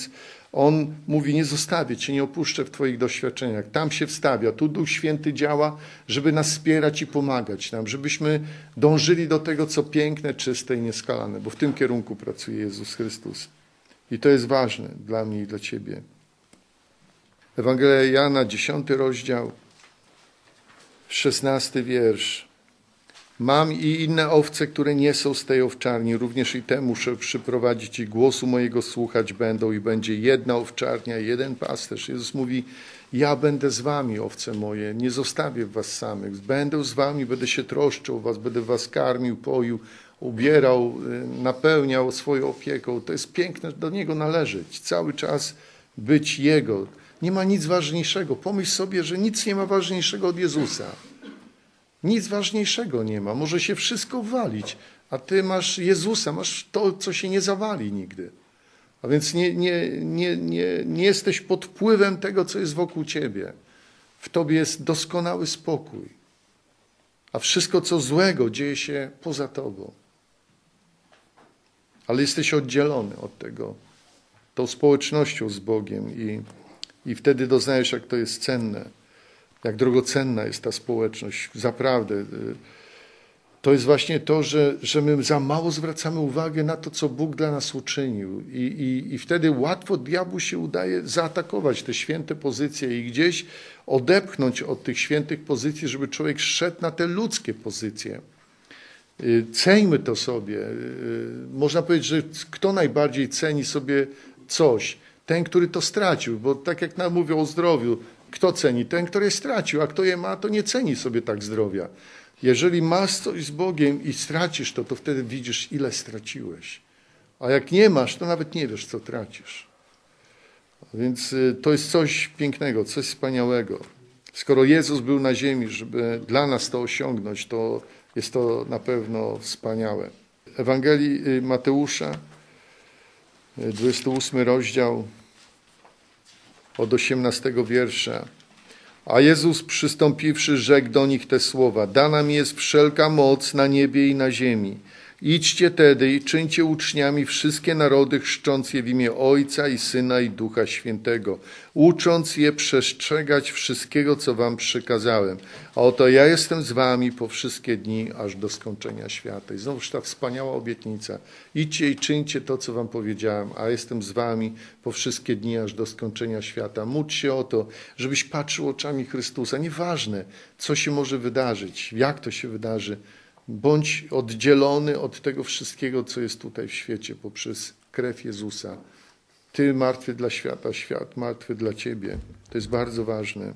On mówi, nie zostawię Cię, nie opuszczę w Twoich doświadczeniach. Tam się wstawia, tu Duch Święty działa, żeby nas wspierać i pomagać nam, żebyśmy dążyli do tego, co piękne, czyste i nieskalane, bo w tym kierunku pracuje Jezus Chrystus. I to jest ważne dla mnie i dla Ciebie. Ewangelia Jana, dziesiąty rozdział, szesnasty wiersz. Mam i inne owce, które nie są z tej owczarni, również i te muszę przyprowadzić i głosu mojego słuchać będą i będzie jedna owczarnia, jeden pasterz. Jezus mówi, ja będę z wami, owce moje, nie zostawię was samych, będę z wami, będę się troszczył o was, będę was karmił, poił, ubierał, napełniał swoją opieką. To jest piękne, do Niego należeć, cały czas być Jego. Nie ma nic ważniejszego. Pomyśl sobie, że nic nie ma ważniejszego od Jezusa. Nic ważniejszego nie ma. Może się wszystko walić, a ty masz Jezusa, masz to, co się nie zawali nigdy. A więc nie, nie, nie, nie, nie jesteś pod wpływem tego, co jest wokół ciebie. W tobie jest doskonały spokój. A wszystko, co złego, dzieje się poza tobą. Ale jesteś oddzielony od tego, tą społecznością z Bogiem i, i wtedy doznajesz, jak to jest cenne. Jak drogocenna jest ta społeczność. Zaprawdę. To jest właśnie to, że, że my za mało zwracamy uwagę na to, co Bóg dla nas uczynił. I, i, i wtedy łatwo diabłu się udaje zaatakować te święte pozycje i gdzieś odepchnąć od tych świętych pozycji, żeby człowiek szedł na te ludzkie pozycje. Ceńmy to sobie. Można powiedzieć, że kto najbardziej ceni sobie coś? Ten, który to stracił, bo tak jak nam mówią o zdrowiu, kto ceni? Ten, który je stracił, a kto je ma, to nie ceni sobie tak zdrowia. Jeżeli masz coś z Bogiem i stracisz to, to wtedy widzisz, ile straciłeś. A jak nie masz, to nawet nie wiesz, co tracisz. Więc to jest coś pięknego, coś wspaniałego. Skoro Jezus był na ziemi, żeby dla nas to osiągnąć, to jest to na pewno wspaniałe. Ewangelii Mateusza, dwudziesty ósmy rozdział, od osiemnastego wiersza. A Jezus przystąpiwszy, rzekł do nich te słowa. Dana mi jest wszelka moc na niebie i na ziemi. Idźcie tedy i czyńcie uczniami wszystkie narody, chrzcząc je w imię Ojca i Syna i Ducha Świętego, ucząc je przestrzegać wszystkiego, co wam przykazałem. A oto ja jestem z wami po wszystkie dni, aż do skończenia świata. I znowuż ta wspaniała obietnica. Idźcie i czyńcie to, co wam powiedziałem, a jestem z wami po wszystkie dni, aż do skończenia świata. Módl się o to, żebyś patrzył oczami Chrystusa. Nieważne, co się może wydarzyć, jak to się wydarzy. Bądź oddzielony od tego wszystkiego, co jest tutaj w świecie poprzez krew Jezusa. Ty martwy dla świata, świat martwy dla ciebie. To jest bardzo ważne.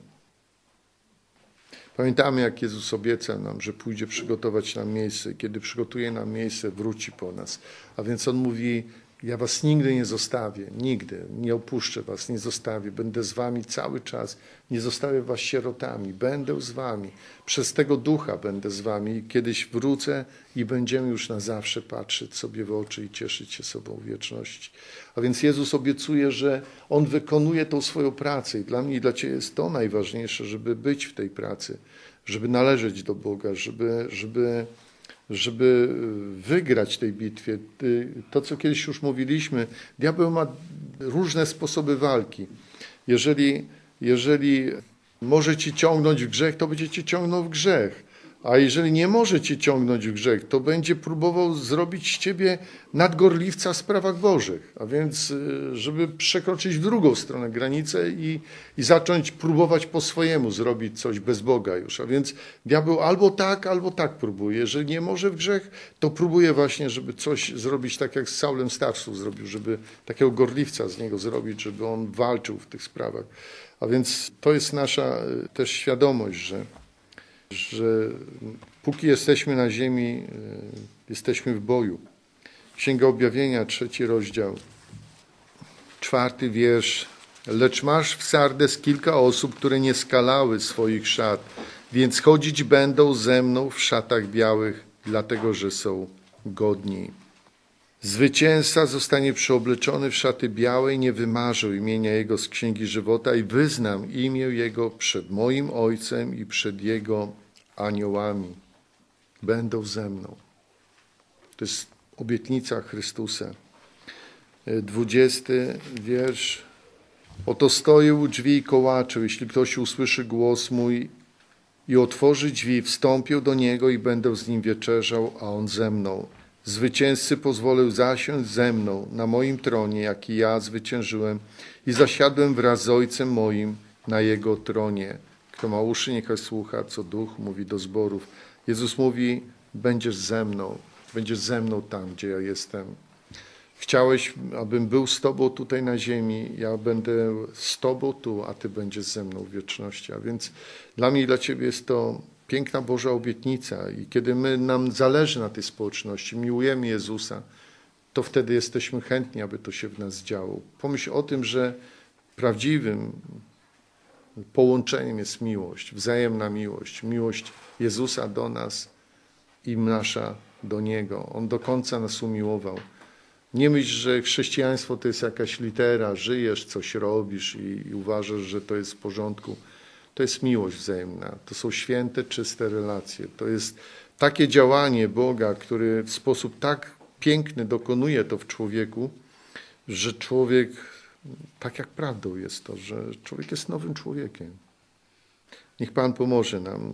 Pamiętamy, jak Jezus obiecał nam, że pójdzie przygotować nam miejsce. Kiedy przygotuje nam miejsce, wróci po nas. A więc On mówi, ja was nigdy nie zostawię, nigdy, nie opuszczę was, nie zostawię. Będę z wami cały czas, nie zostawię was sierotami, będę z wami. Przez tego Ducha będę z wami. Kiedyś wrócę i będziemy już na zawsze patrzeć sobie w oczy i cieszyć się sobą w wieczności. A więc Jezus obiecuje, że On wykonuje tą swoją pracę i dla mnie i dla ciebie jest to najważniejsze, żeby być w tej pracy, żeby należeć do Boga, żeby... żeby żeby wygrać tej bitwie. To, co kiedyś już mówiliśmy, diabeł ma różne sposoby walki. Jeżeli, jeżeli może ci ciągnąć w grzech, to będzie cię ciągnął w grzech. A jeżeli nie może cię ciągnąć w grzech, to będzie próbował zrobić z ciebie nadgorliwca w sprawach Bożych. A więc, żeby przekroczyć w drugą stronę granicę i, i zacząć próbować po swojemu zrobić coś bez Boga już. A więc diabeł albo tak, albo tak próbuje. Jeżeli nie może w grzech, to próbuje właśnie, żeby coś zrobić tak, jak z Saulem z Tarsu zrobił, żeby takiego gorliwca z niego zrobić, żeby on walczył w tych sprawach. A więc to jest nasza też świadomość, że że póki jesteśmy na ziemi, jesteśmy w boju. Księga Objawienia, trzeci rozdział, czwarty wiersz. Lecz masz w Sardes kilka osób, które nie skalały swoich szat, więc chodzić będą ze mną w szatach białych, dlatego że są godni. Zwycięzca zostanie przeobleczony w szaty białe i nie wymarzę imienia Jego z Księgi Żywota i wyznam imię Jego przed moim Ojcem i przed Jego aniołami. Będą ze mną. To jest obietnica Chrystusa. Dwudziesty wiersz Oto stoję u drzwi i kołaczę. Jeśli ktoś usłyszy głos mój i otworzy drzwi, wstąpię do niego i będę z nim wieczerzał, a on ze mną. Zwycięzcy pozwolę zasiąść ze mną na moim tronie, jak i ja zwyciężyłem i zasiadłem wraz z Ojcem moim na jego tronie. Kto ma uszy, niechaj słucha, co Duch mówi do zborów. Jezus mówi, będziesz ze mną, będziesz ze mną tam, gdzie ja jestem. Chciałeś, abym był z Tobą tutaj na ziemi, ja będę z Tobą tu, a Ty będziesz ze mną w wieczności. A więc dla mnie i dla Ciebie jest to piękna Boża obietnica i kiedy my, nam zależy na tej społeczności, miłujemy Jezusa, to wtedy jesteśmy chętni, aby to się w nas działo. Pomyśl o tym, że prawdziwym połączeniem jest miłość, wzajemna miłość, miłość Jezusa do nas i nasza do Niego. On do końca nas umiłował. Nie myśl, że chrześcijaństwo to jest jakaś litera, żyjesz, coś robisz i, i uważasz, że to jest w porządku. To jest miłość wzajemna. To są święte, czyste relacje. To jest takie działanie Boga, który w sposób tak piękny dokonuje to w człowieku, że człowiek, tak jak prawdą jest to, że człowiek jest nowym człowiekiem. Niech Pan pomoże nam.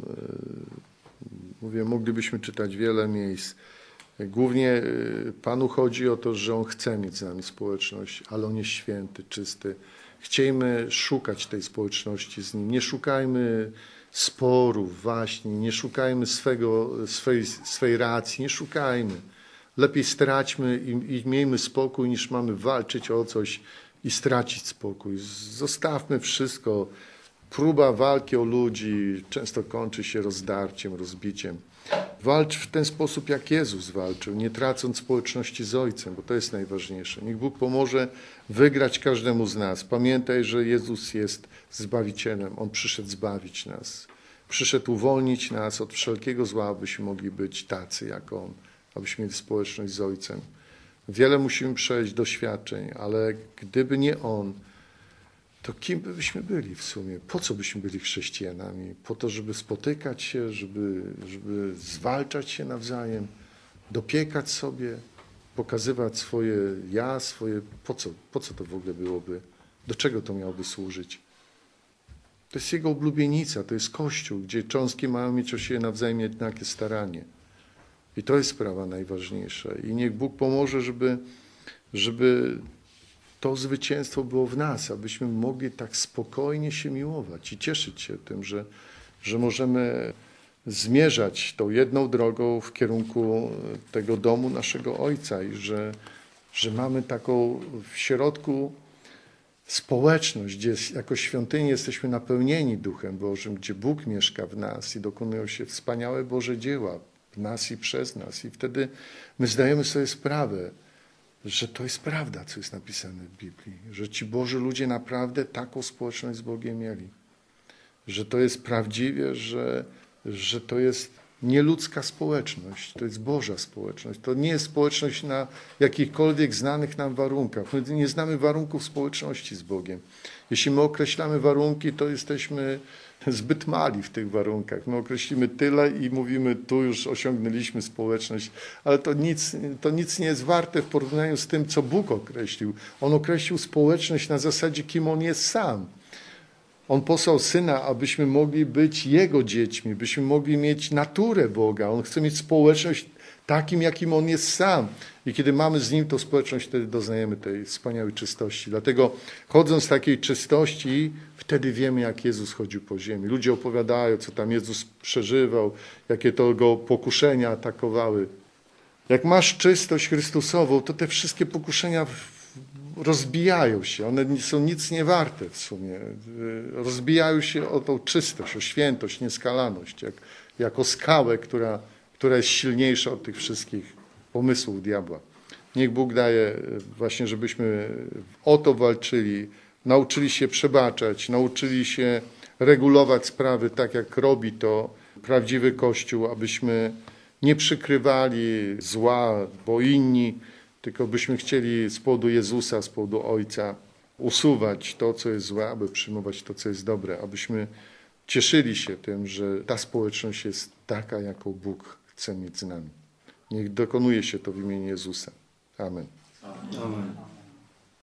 Mówię, moglibyśmy czytać wiele miejsc. Głównie Panu chodzi o to, że On chce mieć z nami społeczność, ale On jest święty, czysty. Chciejmy szukać tej społeczności z Nim. Nie szukajmy sporów, waśni, nie szukajmy swego, swej, swej racji, nie szukajmy. Lepiej straćmy i, i miejmy spokój, niż mamy walczyć o coś i stracić spokój. Zostawmy wszystko. Próba walki o ludzi często kończy się rozdarciem, rozbiciem. Walcz w ten sposób, jak Jezus walczył, nie tracąc społeczności z Ojcem, bo to jest najważniejsze. Niech Bóg pomoże wygrać każdemu z nas. Pamiętaj, że Jezus jest Zbawicielem. On przyszedł zbawić nas. Przyszedł uwolnić nas od wszelkiego zła, abyśmy mogli być tacy jak On, abyśmy mieli społeczność z Ojcem. Wiele musimy przejść doświadczeń, ale gdyby nie On, to kim byśmy byli w sumie? Po co byśmy byli chrześcijanami? Po to, żeby spotykać się, żeby, żeby zwalczać się nawzajem, dopiekać sobie, pokazywać swoje ja, swoje... Po co, po co to w ogóle byłoby? Do czego to miałoby służyć? To jest Jego oblubienica, to jest Kościół, gdzie cząstki mają mieć o siebie nawzajem jednakie staranie. I to jest sprawa najważniejsza. I niech Bóg pomoże, żeby, żeby to zwycięstwo było w nas, abyśmy mogli tak spokojnie się miłować i cieszyć się tym, że, że możemy zmierzać tą jedną drogą w kierunku tego domu naszego Ojca i że, że mamy taką w środku społeczność, gdzie jako świątyni jesteśmy napełnieni Duchem Bożym, gdzie Bóg mieszka w nas i dokonują się wspaniałe Boże dzieła w nas i przez nas. I wtedy my zdajemy sobie sprawę, że to jest prawda, co jest napisane w Biblii, że ci Boży ludzie naprawdę taką społeczność z Bogiem mieli, że to jest prawdziwie, że, że to jest nieludzka społeczność, to jest Boża społeczność, to nie jest społeczność na jakichkolwiek znanych nam warunkach. My nie znamy warunków społeczności z Bogiem. Jeśli my określamy warunki, to jesteśmy zbyt mali w tych warunkach. My określimy tyle i mówimy, tu już osiągnęliśmy społeczność, ale to nic, to nic nie jest warte w porównaniu z tym, co Bóg określił. On określił społeczność na zasadzie, kim On jest sam. On posłał Syna, abyśmy mogli być Jego dziećmi, byśmy mogli mieć naturę Boga. On chce mieć społeczność takim, jakim On jest sam. I kiedy mamy z Nim tą społeczność, wtedy doznajemy tej wspaniałej czystości. Dlatego chodząc z takiej czystości, wtedy wiemy, jak Jezus chodził po ziemi. Ludzie opowiadają, co tam Jezus przeżywał, jakie to Go pokuszenia atakowały. Jak masz czystość Chrystusową, to te wszystkie pokuszenia rozbijają się. One są nic nie warte w sumie. Rozbijają się o tą czystość, o świętość, nieskalaność, jak, jako skałę, która, która jest silniejsza od tych wszystkich pomysłów diabła. Niech Bóg daje właśnie, żebyśmy o to walczyli, nauczyli się przebaczać, nauczyli się regulować sprawy tak, jak robi to prawdziwy Kościół, abyśmy nie przykrywali zła, bo inni, tylko byśmy chcieli z powodu Jezusa, z powodu Ojca usuwać to, co jest złe, aby przyjmować to, co jest dobre, abyśmy cieszyli się tym, że ta społeczność jest taka, jaką Bóg chce mieć z nami. Niech dokonuje się to w imieniu Jezusa. Amen. Amen.